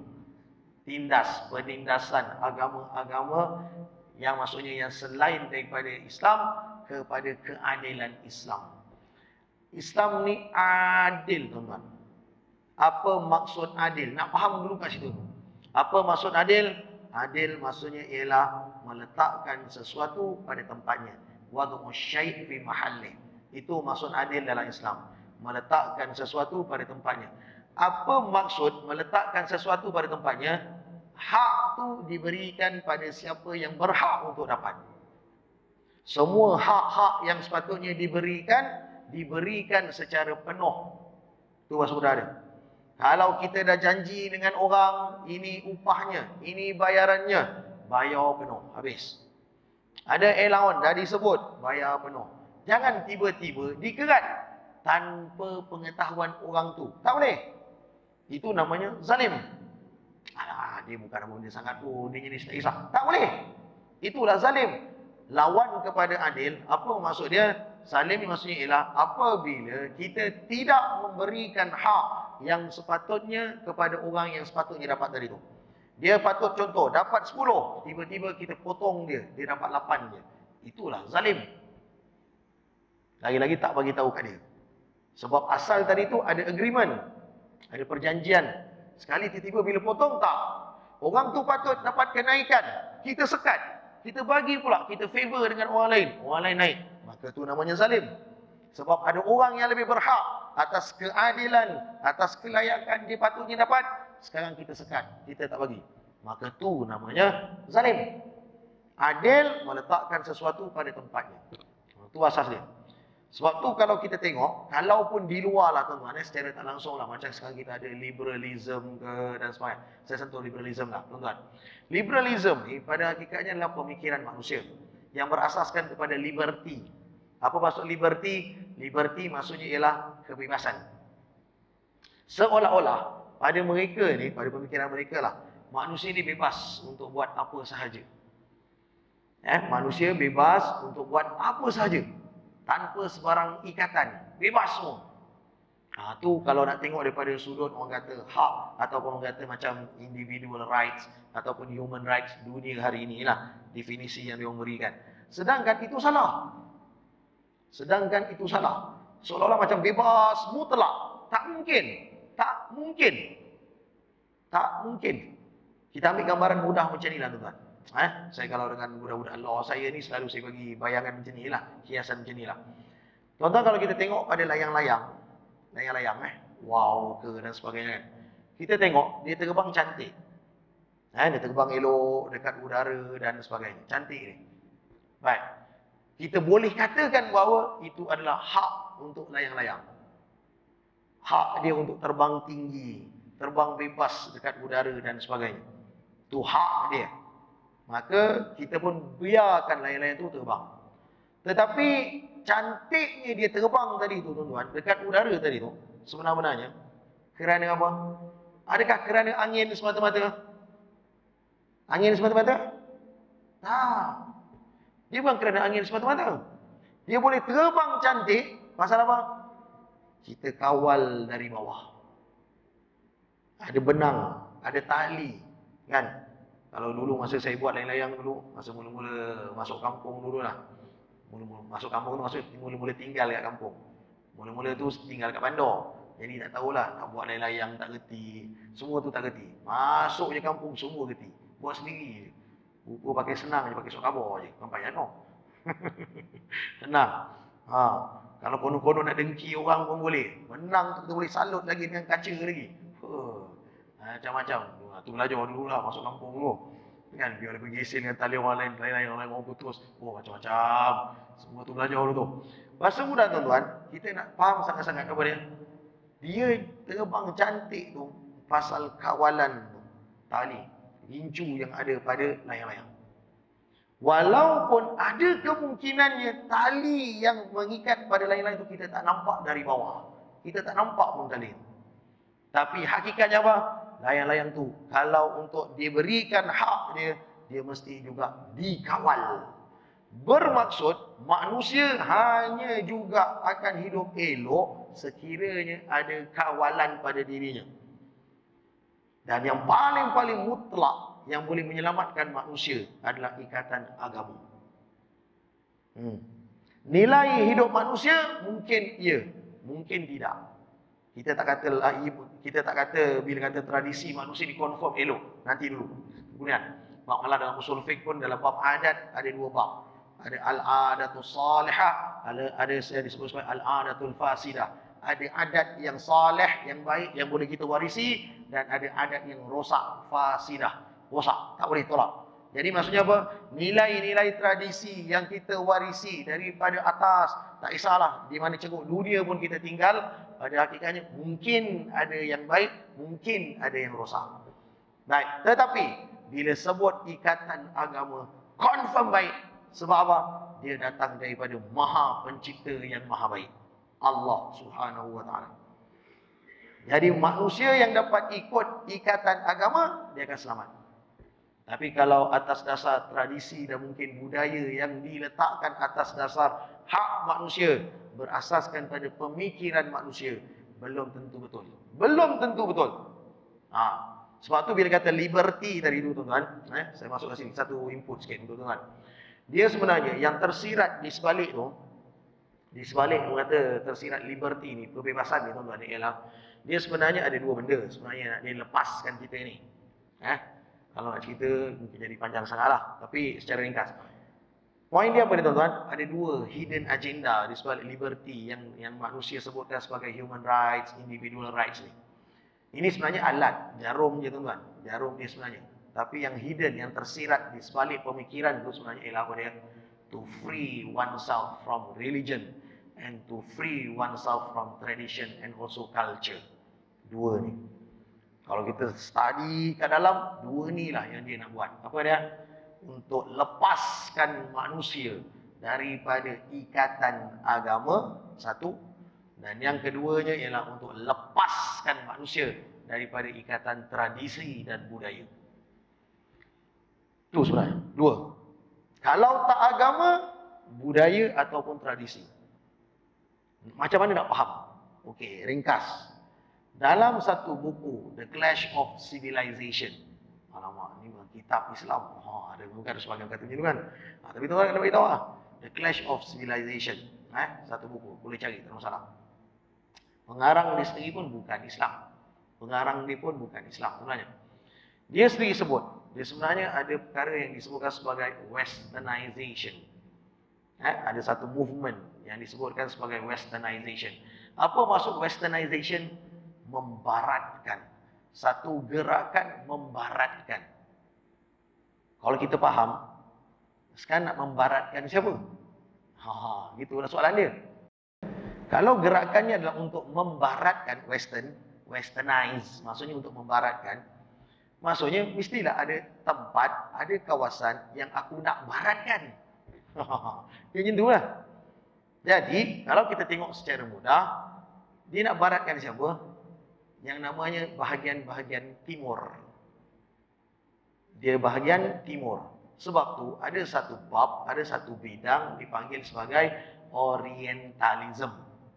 Speaker 1: penindasan agama-agama yang maksudnya yang selain daripada Islam kepada keadilan Islam. Islam ni adil, tuan-tuan. Apa maksud adil? Nak faham dulu kat situ. Apa maksud adil? Adil maksudnya ialah meletakkan sesuatu pada tempatnya. Wad'u syai' fi mahallih. Itu maksud adil dalam Islam. Meletakkan sesuatu pada tempatnya. Apa maksud meletakkan sesuatu pada tempatnya? Hak tu diberikan pada siapa yang berhak untuk dapat. Semua hak-hak yang sepatutnya diberikan secara penuh. Tu saudara. Kalau kita dah janji dengan orang, ini upahnya, ini bayarannya, bayar penuh, habis. Ada allowance dah disebut, bayar penuh. Jangan tiba-tiba dikerat tanpa pengetahuan orang tu. Tak boleh. Itu namanya zalim. Dia bukan nama dia sangat pun, dia jenis tak kisah. Tak boleh. Itulah zalim. Lawan kepada adil, apa maksud dia? Zalim ni maksudnya ialah apabila kita tidak memberikan hak yang sepatutnya kepada orang yang sepatutnya dapat dari itu. Dia patut contoh, dapat 10, tiba-tiba kita potong dia dapat 8 je. Itulah zalim. Lagi-lagi tak bagi tahu kat dia. Sebab asal tadi tu ada agreement, ada perjanjian. Sekali tiba-tiba bila potong tak, orang tu patut dapat kenaikan, kita sekat. Kita bagi pula, kita favor dengan orang lain naik. Maka tu namanya zalim. Sebab ada orang yang lebih berhak atas keadilan, atas kelayakan dia patutnya dapat, sekarang kita sekat, kita tak bagi. Maka tu namanya zalim. Adil meletakkan sesuatu pada tempatnya. Itu asas dia. Sebab tu kalau kita tengok, kalaupun di luar lah tuan-tuan, secara tak langsung lah, macam sekarang kita ada liberalism ke dan sebagainya. Saya sentuh liberalism lah tuan-tuan. Liberalism ni pada hakikatnya adalah pemikiran manusia yang berasaskan kepada liberty. Apa maksud liberty? Liberty maksudnya ialah kebebasan. Seolah-olah pada mereka ni, pada pemikiran mereka lah, manusia ni bebas untuk buat apa sahaja. Manusia bebas untuk buat apa sahaja, tanpa sebarang ikatan, bebas semua. Tu kalau nak tengok daripada sudut orang kata hak, ataupun orang kata macam individual rights ataupun human rights dunia hari ini lah definisi yang dia berikan. Sedangkan itu salah. Seolah-olah macam bebas mutlak. Tak mungkin. Kita ambil gambaran mudah macam ni lah tuan-tuan. Saya kalau dengan budak-budak law saya ni selalu saya bagi bayangan macam ni lah, hiasan macam ni lah. Tuan-tuan kalau kita tengok pada layang-layang, wow ke dan sebagainya, kita tengok dia terbang cantik. Dia terbang elok dekat udara dan sebagainya. Cantik ni. Baik. Kita boleh katakan bahawa itu adalah hak untuk layang-layang. Hak dia untuk terbang tinggi, terbang bebas dekat udara dan sebagainya. Itu hak dia. Maka kita pun biarkan layang-layang itu terbang. Tetapi cantiknya dia terbang tadi tu tuan-tuan, dekat udara tadi tu, sebenarnya kerana apa? Adakah kerana angin semata-mata? Angin semata-mata? Tak. Dia bukan kerana angin semata-mata. Dia boleh terbang cantik pasal apa? Kita kawal dari bawah. Ada benang, ada tali, kan? Kalau dulu masa saya buat layang-layang dulu, masa mula-mula masuk kampung dulu lah. Mula-mula masuk kampung tu maksud mula-mula tinggal kat kampung. Mula-mula tu tinggal kat bandar. Jadi tak tahulah nak buat layang-layang, tak reti. Semua tu tak reti. Masuk je kampung semua reti. Buat sendiri je. Rupa pakai senang je, pakai sok khabar je. Bukan payah no. Senang. Kalau konon-konon nak dengki orang pun boleh. Menang tu kita boleh salut lagi dengan kaca lagi. Macam-macam. Tu belajar dulu lah, masuk kampung dulu. Kan, biar dia pergi isi dengan tali orang lain, orang lain putus. Macam-macam. Semua tu belajar dulu tu. Bahasa mudah tuan-tuan, kita nak faham sangat-sangat apa dia. Dia terbang cantik tu pasal kawalan tu, tali, rincu yang ada pada layang-layang. Walaupun ada kemungkinannya tali yang mengikat pada layang-layang itu kita tak nampak dari bawah. Kita tak nampak pun tali itu. Tapi hakikatnya apa? Layang-layang tu kalau untuk diberikan hak dia, dia mesti juga dikawal. Bermaksud manusia hanya juga akan hidup elok sekiranya ada kawalan pada dirinya. Dan yang paling-paling mutlak yang boleh menyelamatkan manusia adalah ikatan agama. Nilai hidup manusia mungkin ya, mungkin tidak. Kita tak kata bila kata tradisi manusia dikonfirm elok. Nanti dulu. Kemudian malah dalam usul fiqh pun dalam bab adat ada dua bab. Ada al-adatul salihah, ada yang disebut sebagai al-adatul fasidah. Ada adat yang saleh, yang baik, yang boleh kita warisi, dan ada adat yang rosak, fasidah, rosak, tak boleh tolak. Jadi maksudnya apa? Nilai-nilai tradisi yang kita warisi daripada atas, tak kisahlah di mana ceruk dunia pun kita tinggal, pada hakikatnya mungkin ada yang baik, mungkin ada yang rosak. Baik, tetapi bila sebut ikatan agama, confirm baik. Sebab apa? Dia datang daripada Maha Pencipta yang Maha Baik, Allah Subhanahu wa Ta'ala. Jadi manusia yang dapat ikut ikatan agama, dia akan selamat. Tapi kalau atas dasar tradisi dan mungkin budaya yang diletakkan atas dasar hak manusia, berasaskan pada pemikiran manusia, belum tentu betul. Belum tentu betul. Sebab tu bila kata liberty tadi tu tuan-tuan, saya masuk ke sini satu input sikit untuk tuan-tuan. Dia sebenarnya yang tersirat di sebalik tu, di sebalik orang kata tersirat liberty ni, kebebasan ni tuan-tuan, ialah dia sebenarnya ada dua benda sebenarnya nak dilepaskan kita ni. Kalau nak cerita mungkin jadi panjang sangat lah, tapi secara ringkas. Poin dia apa ni tuan-tuan? Ada dua hidden agenda di sebalik liberty yang manusia sebutkan sebagai human rights, individual rights ni. Ini sebenarnya alat, jarum je tuan-tuan. Jarum dia sebenarnya. Tapi yang hidden, yang tersirat di sebalik pemikiran itu sebenarnya ialah apa dia? To free oneself from religion. and to free oneself from tradition and also culture. Dua ni. Kalau kita study kat dalam, dua ni lah yang dia nak buat. Apa dia? Untuk lepaskan manusia daripada ikatan agama, satu. Dan yang keduanya ialah untuk lepaskan manusia daripada ikatan tradisi dan budaya. Itu sebenarnya. Dua. Kalau tak agama, budaya ataupun tradisi. Macam mana nak faham? Okey, ringkas. Dalam satu buku, The Clash of Civilization. Alamak, ni kitab Islam. Ada bukan sebagian kata macam tu kan. Tapi tuan kena beritahu lah. The Clash of Civilization. Satu buku, boleh cari, tak masalah. Pengarang dia sendiri pun bukan Islam. Pengarang dia pun bukan Islam sebenarnya. Dia sendiri sebut, dia sebenarnya ada perkara yang disebutkan sebagai westernization. Ada satu movement yang disebutkan sebagai westernization. Apa maksud westernization? Membaratkan. Satu gerakan membaratkan. Kalau kita faham, sekarang nak membaratkan siapa? Gitulah soalan dia. Kalau gerakannya adalah untuk membaratkan, westernize, maksudnya untuk membaratkan, maksudnya mestilah ada tempat, ada kawasan yang aku nak baratkan. Dia macam tu lah. Jadi, kalau kita tengok secara mudah, dia nak baratkan siapa? Yang namanya bahagian-bahagian timur. Dia bahagian timur. Sebab tu ada satu bab, ada satu bidang dipanggil sebagai Orientalism.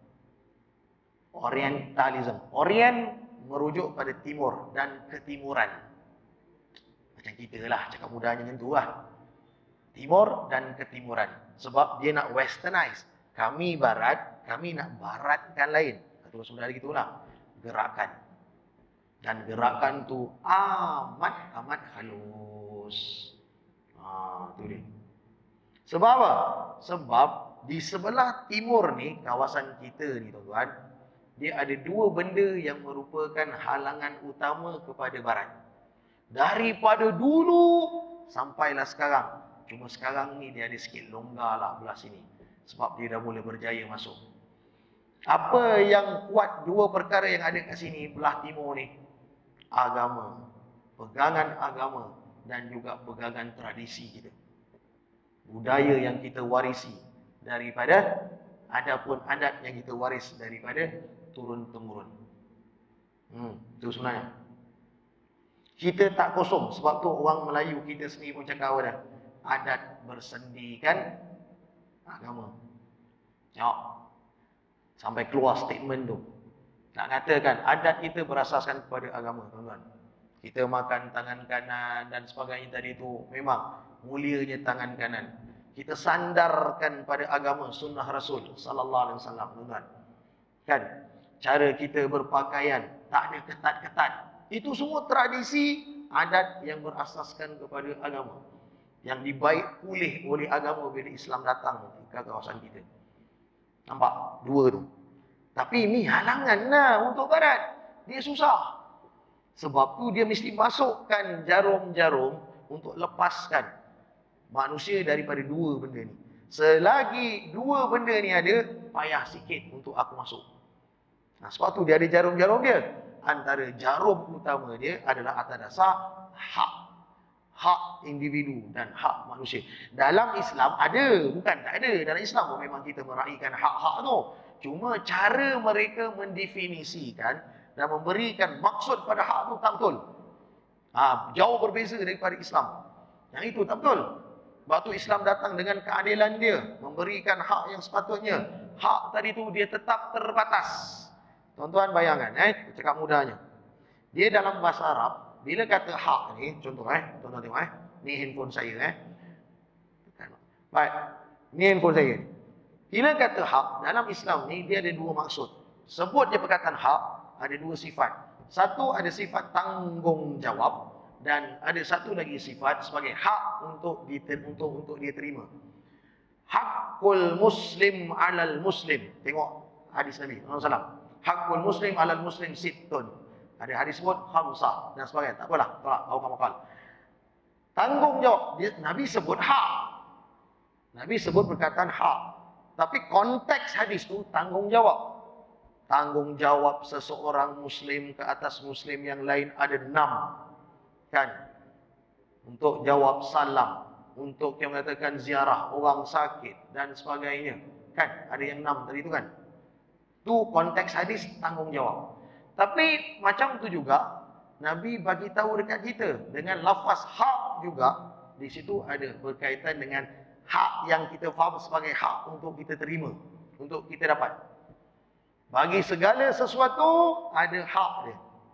Speaker 1: Orientalism. Orient merujuk pada timur dan ketimuran. Macam kita lah, cakap mudahnya macam tu lah. Timur dan ketimuran. Sebab dia nak westernize. Kami barat, kami nak baratkan lain. Atau sebenarnya gitulah. Gerakan. Dan gerakan tu amat halus. Tu dia. Sebab apa? Sebab di sebelah timur ni, kawasan kita ni tuan-tuan, dia ada dua benda yang merupakan halangan utama kepada barat. Daripada dulu sampailah sekarang. Cuma sekarang ni dia ada sikit longgar lah belah sini. Sebab dia dah mula berjaya masuk. Apa yang kuat dua perkara yang ada kat sini belah timur ni? Agama. Pegangan agama dan juga pegangan tradisi kita. Budaya yang kita warisi daripada, adapun adat yang kita waris daripada turun-temurun. Itu sebenarnya. Kita tak kosong. Sebab tu orang Melayu kita sendiri pun cakap apa dah? Adat bersendikan agama. Sampai keluar statement tu. Nak katakan adat kita berasaskan kepada agama, tuan-tuan. Kita makan tangan kanan dan sebagainya tadi tu memang mulianya tangan kanan. Kita sandarkan pada agama sunnah Rasul sallallahu alaihi wasallam, tuan-tuan. Kan? Cara kita berpakaian tak ada ketat-ketat. Itu semua tradisi adat yang berasaskan kepada agama. Yang dibaik pulih oleh agama bila Islam datang ke kawasan kita. Nampak? Dua tu. Tapi ini halangan lah untuk barat. Dia susah. Sebab tu dia mesti masukkan jarum-jarum untuk lepaskan manusia daripada dua benda ni. Selagi dua benda ni ada, payah sikit untuk aku masuk. Sebab tu dia ada jarum-jarum dia. Antara jarum utama dia adalah atas dasar hak. Hak individu dan hak manusia. Dalam Islam ada, bukan tak ada. Dalam Islam pun memang kita meraihkan hak-hak tu. Cuma cara mereka mendefinisikan dan memberikan maksud pada hak tu tak betul. Jauh berbeza daripada Islam. Yang itu tak betul. Sebab tu Islam datang dengan keadilan dia. Memberikan hak yang sepatutnya. Hak tadi tu dia tetap terbatas. Tuan-tuan bayangkan, cakap mudahnya. Dia dalam bahasa Arab, bila kata hak ni, contoh tuan-tuan tengok ni handphone saya Baik, ni handphone saya. Bila kata hak, dalam Islam ni dia ada dua maksud. Sebut je perkataan hak, ada dua sifat. Satu ada sifat tanggungjawab dan ada satu lagi sifat sebagai hak untuk dia terima. Hakul muslim alal muslim. Tengok hadis Nabi SAW. Hakul muslim alal muslim sittun. Ada hadis sebut khamsah dan sebagainya. Tak apalah, tolak awal-awal. Tanggungjawab, Nabi sebut hak. Nabi sebut perkataan hak. Tapi konteks hadis tu tanggungjawab. Tanggungjawab seseorang Muslim ke atas Muslim yang lain ada 6. Kan? Untuk jawab salam, untuk yang mengatakan ziarah orang sakit dan sebagainya. Kan? Ada yang 6 tadi tu kan? Tu konteks hadis tanggungjawab. Tapi macam tu juga Nabi bagi tahu dekat kita dengan lafaz hak juga. Di situ ada berkaitan dengan hak yang kita faham sebagai hak untuk kita terima, untuk kita dapat. Bagi segala sesuatu ada hak dia.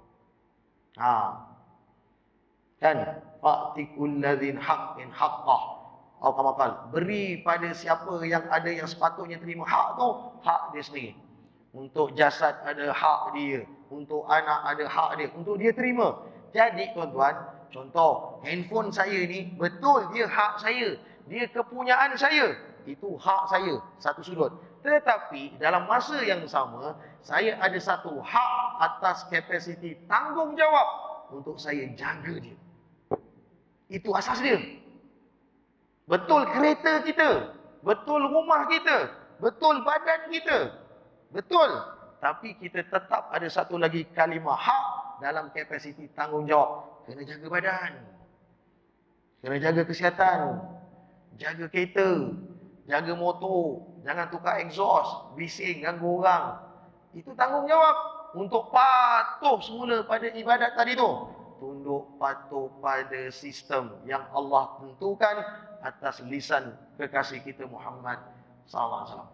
Speaker 1: Kan? Fa'tikul ladzin haqqin haqqah. Atau kamakal, beri pada siapa yang ada yang sepatutnya terima hak tu, hak dia sendiri. Untuk jasad ada hak dia, untuk anak ada hak dia, untuk dia terima. Jadi tuan-tuan, contoh, handphone saya ni, betul dia hak saya. Dia kepunyaan saya. Itu hak saya, satu sudut. Tetapi, dalam masa yang sama, saya ada satu hak atas kapasiti tanggungjawab untuk saya jaga dia. Itu asas dia. Betul kereta kita. Betul rumah kita. Betul badan kita. Betul. Tapi kita tetap ada satu lagi kalimah hak dalam kapasiti tanggungjawab. Kena jaga badan, kena jaga kesihatan, jaga kereta, jaga motor, jangan tukar exhaust, bising, ganggu orang. Itu tanggungjawab untuk patuh semula pada ibadat tadi tu. Tunduk patuh pada sistem yang Allah tentukan atas lisan kekasih kita Muhammad SAW.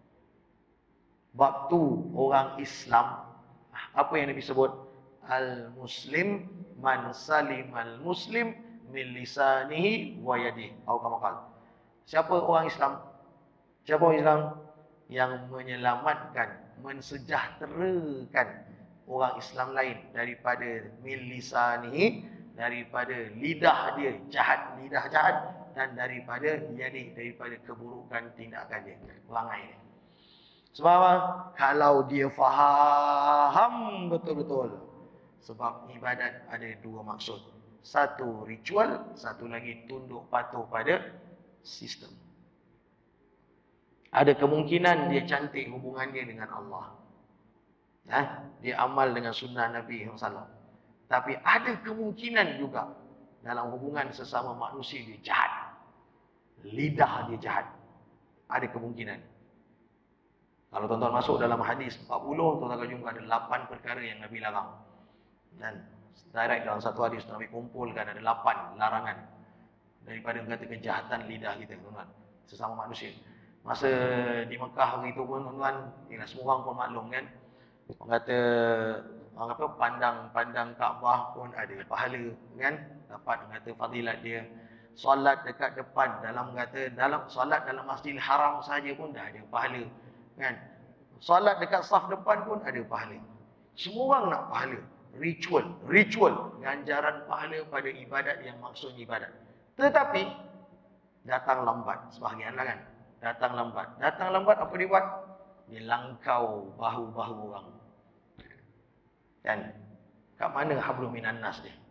Speaker 1: Bab tu orang Islam, apa yang Nabi sebut? Al-Muslim man salimal muslim min lisanihi wa yadihi. Atau kamakal. Siapa orang Islam? Siapa orang Islam? Yang menyelamatkan, mensejahterakan orang Islam lain daripada min lisanihi, daripada lidah dia jahat, lidah jahat, dan daripada yadihi, daripada keburukan tindakan dia, perangai dia. Sebab apa? Kalau dia faham betul-betul. Sebab ibadat ada dua maksud. Satu ritual, satu lagi tunduk patuh pada sistem. Ada kemungkinan dia cantik hubungannya dengan Allah. Dia amal dengan sunnah Nabi SAW. Tapi ada kemungkinan juga dalam hubungan sesama manusia dia jahat. Lidah dia jahat. Ada kemungkinan. Kalau tuan-tuan masuk dalam hadis 40, tuan-tuan akan jumpa ada 8 perkara yang Nabi larang. Dan direct dalam satu hadis Nabi kumpulkan ada 8 larangan daripada berkata kejahatan lidah kita, tuan-tuan, sesama manusia. Masa di Mekah hari itu pun, tuan-tuan, semua orang pun maklum kan. Orang kata, orang apa, pandang Kaabah pun ada pahala kan. Dapat kata fadilat dia. Solat dekat depan, dalam solat dalam Masjidil Haram saja pun dah ada pahala kan. Solat dekat saf depan pun ada pahala. Semua orang nak pahala. Ritual, ganjaran pahala pada ibadat yang maksudnya ibadat. Tetapi datang lambat, sebahagian lah kan. Datang lambat apa dia buat? Dia langkau bahu-bahu orang. Dan kat mana hablum minan nas dia?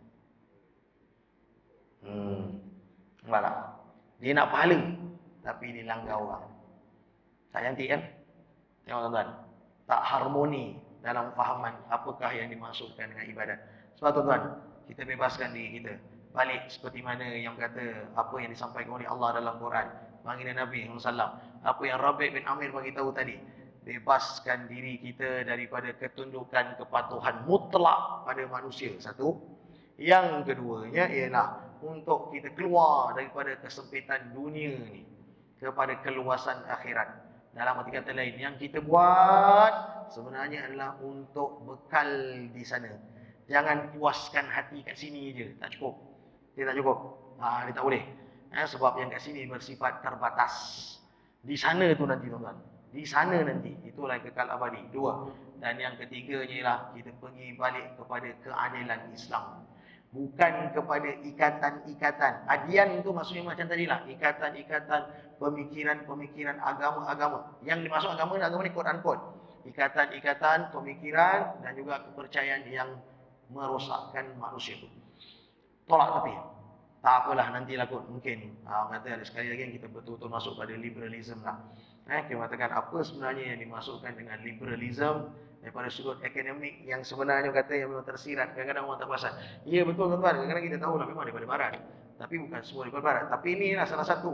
Speaker 1: Nampak tak? Dia nak pahala, tapi dia langkau orang. Tak cantik kan? Tengok tuan-tuan, tak harmoni dalam fahaman apakah yang dimaksudkan dengan ibadat. Sebab tuan-tuan, kita bebaskan diri kita. Balik seperti mana yang kata apa yang disampaikan oleh Allah dalam Quran, baginda Nabi SAW. Apa yang Rabi' bin Amir bagi tahu tadi. Bebaskan diri kita daripada ketundukan kepatuhan mutlak pada manusia. Satu. Yang keduanya ialah untuk kita keluar daripada kesempitan dunia ni kepada keluasan akhirat. Dalam arti kata lain, yang kita buat sebenarnya adalah untuk bekal di sana. Jangan puaskan hati kat sini je, tak cukup. Dia tak cukup. Dia tak boleh. Sebab yang kat sini bersifat terbatas. Di sana tu nanti tuan-tuan. Di sana nanti. Itulah kekal abadi. 2. Dan yang ketiganya ialah kita pergi balik kepada keadilan Islam. Bukan kepada ikatan-ikatan. Adian itu maksudnya macam tadilah. Ikatan-ikatan, pemikiran-pemikiran agama-agama. Yang dimaksud agama ni quote-unquote. Ikatan-ikatan, pemikiran dan juga kepercayaan yang merosakkan manusia itu. Tolak tepi. Tak apalah, nantilah kot mungkin. Orang kata sekali lagi kita betul-betul masuk pada liberalism lah. Kita katakan apa sebenarnya yang dimasukkan dengan liberalism daripada sudut akademik yang sebenarnya kata yang memang tersirat. Kadang-kadang orang tak perasan. Ya betul tuan-tuan, kadang-kadang kita tahu lah memang daripada barat. Tapi bukan semua daripada barat. Tapi ini lah salah satu.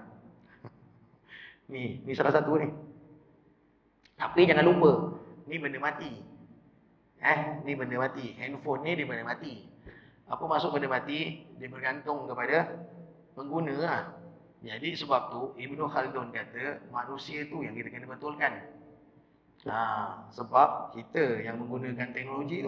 Speaker 1: Ni salah satu ni. Tapi jangan lupa, ni benda mati. Ni benda mati. Handphone ni dia benda mati. Apa maksud benda mati? Dia bergantung kepada pengguna lah. Jadi sebab tu Ibnu Khaldun kata manusia tu yang kita kena betulkan. Sebab kita yang menggunakan teknologi tu.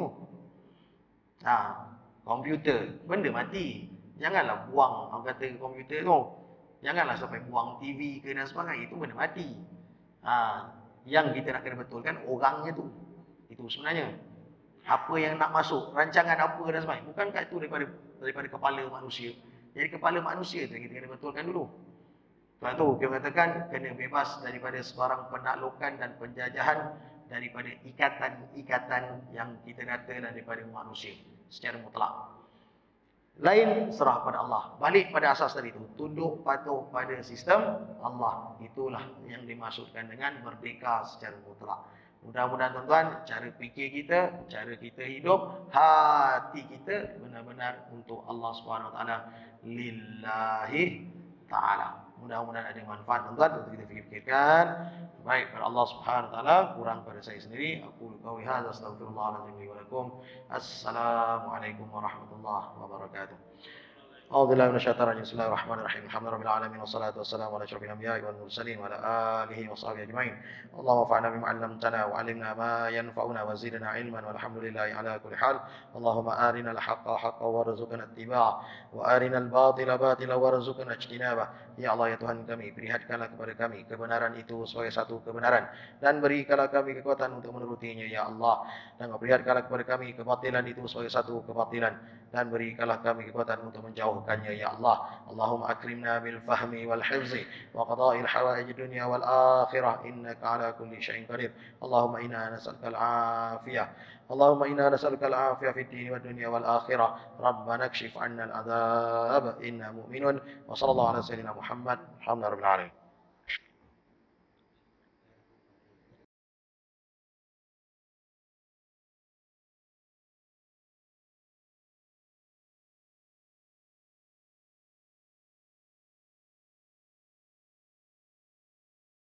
Speaker 1: Komputer, benda mati. Janganlah buang, orang kata komputer tu. Janganlah sampai buang TV ke dan sebagainya. Itu benda mati. Yang kita nak kena betulkan orangnya tu. Itu sebenarnya. Apa yang nak masuk, rancangan apa dan sebagainya. Bukankah itu daripada kepala manusia. Jadi kepala manusia tu kita kena betulkan dulu. Sebab tu kita mengatakan kena bebas daripada sebarang penaklukan dan penjajahan daripada ikatan-ikatan yang kita kata daripada manusia secara mutlak. Lain serah pada Allah. Balik pada asas tadi itu. Tunduk patuh pada sistem Allah. Itulah yang dimaksudkan dengan merdeka secara mutlak. Mudah-mudahan tuan-tuan, cara fikir kita, cara kita hidup, hati kita benar-benar untuk Allah Subhanahu Wa Taala, lillahi taala. Mudah-mudahan ada manfaat tuan-tuan untuk kita fikirkan. Baik pada Allah Subhanahu Wa Taala, kurang pada saya sendiri. Aku qauli hadza astaghfirullahalazim wa lakum. Assalamualaikum warahmatullahi wabarakatuh. أعوذ بالله من الشيطان الرجيم بسم الله الرحمن الرحيم الحمد لله رب العالمين والصلاة والسلام على أشرف الأنبياء والمرسلين وعلى آله وصحبه أجمعين اللهم انفعنا بما علمتنا وعلمنا ما ينفعنا وزدنا علما والحمد لله على كل حال اللهم أرنا الحق حقا وارزقنا اتباعه وأرنا الباطل باطلا وارزقنا اجتنابه. Ya Allah, ya Tuhan kami, perlihatkanlah kepada kami kebenaran itu sebagai satu kebenaran dan berikanlah kami kekuatan untuk menurutinya ya Allah, dan perlihatkanlah kepada kami kebatilan itu sebagai satu kebatilan dan berikanlah kami kekuatan untuk menjauhkannya ya Allah. Allahumma akrimna bil fahmi wal hifzi wa qada'il hawaij dunya wal akhirah innaka ala kulli syai'in qadir. Allahumma inna nas'aluka al afiyah اللهم إنا نسألك العافية في الدين والدنيا والآخرة ربنا اكشف عنا العذاب إنا مؤمنون وصلى الله على سيدنا محمد الحمد لله رب العالمين.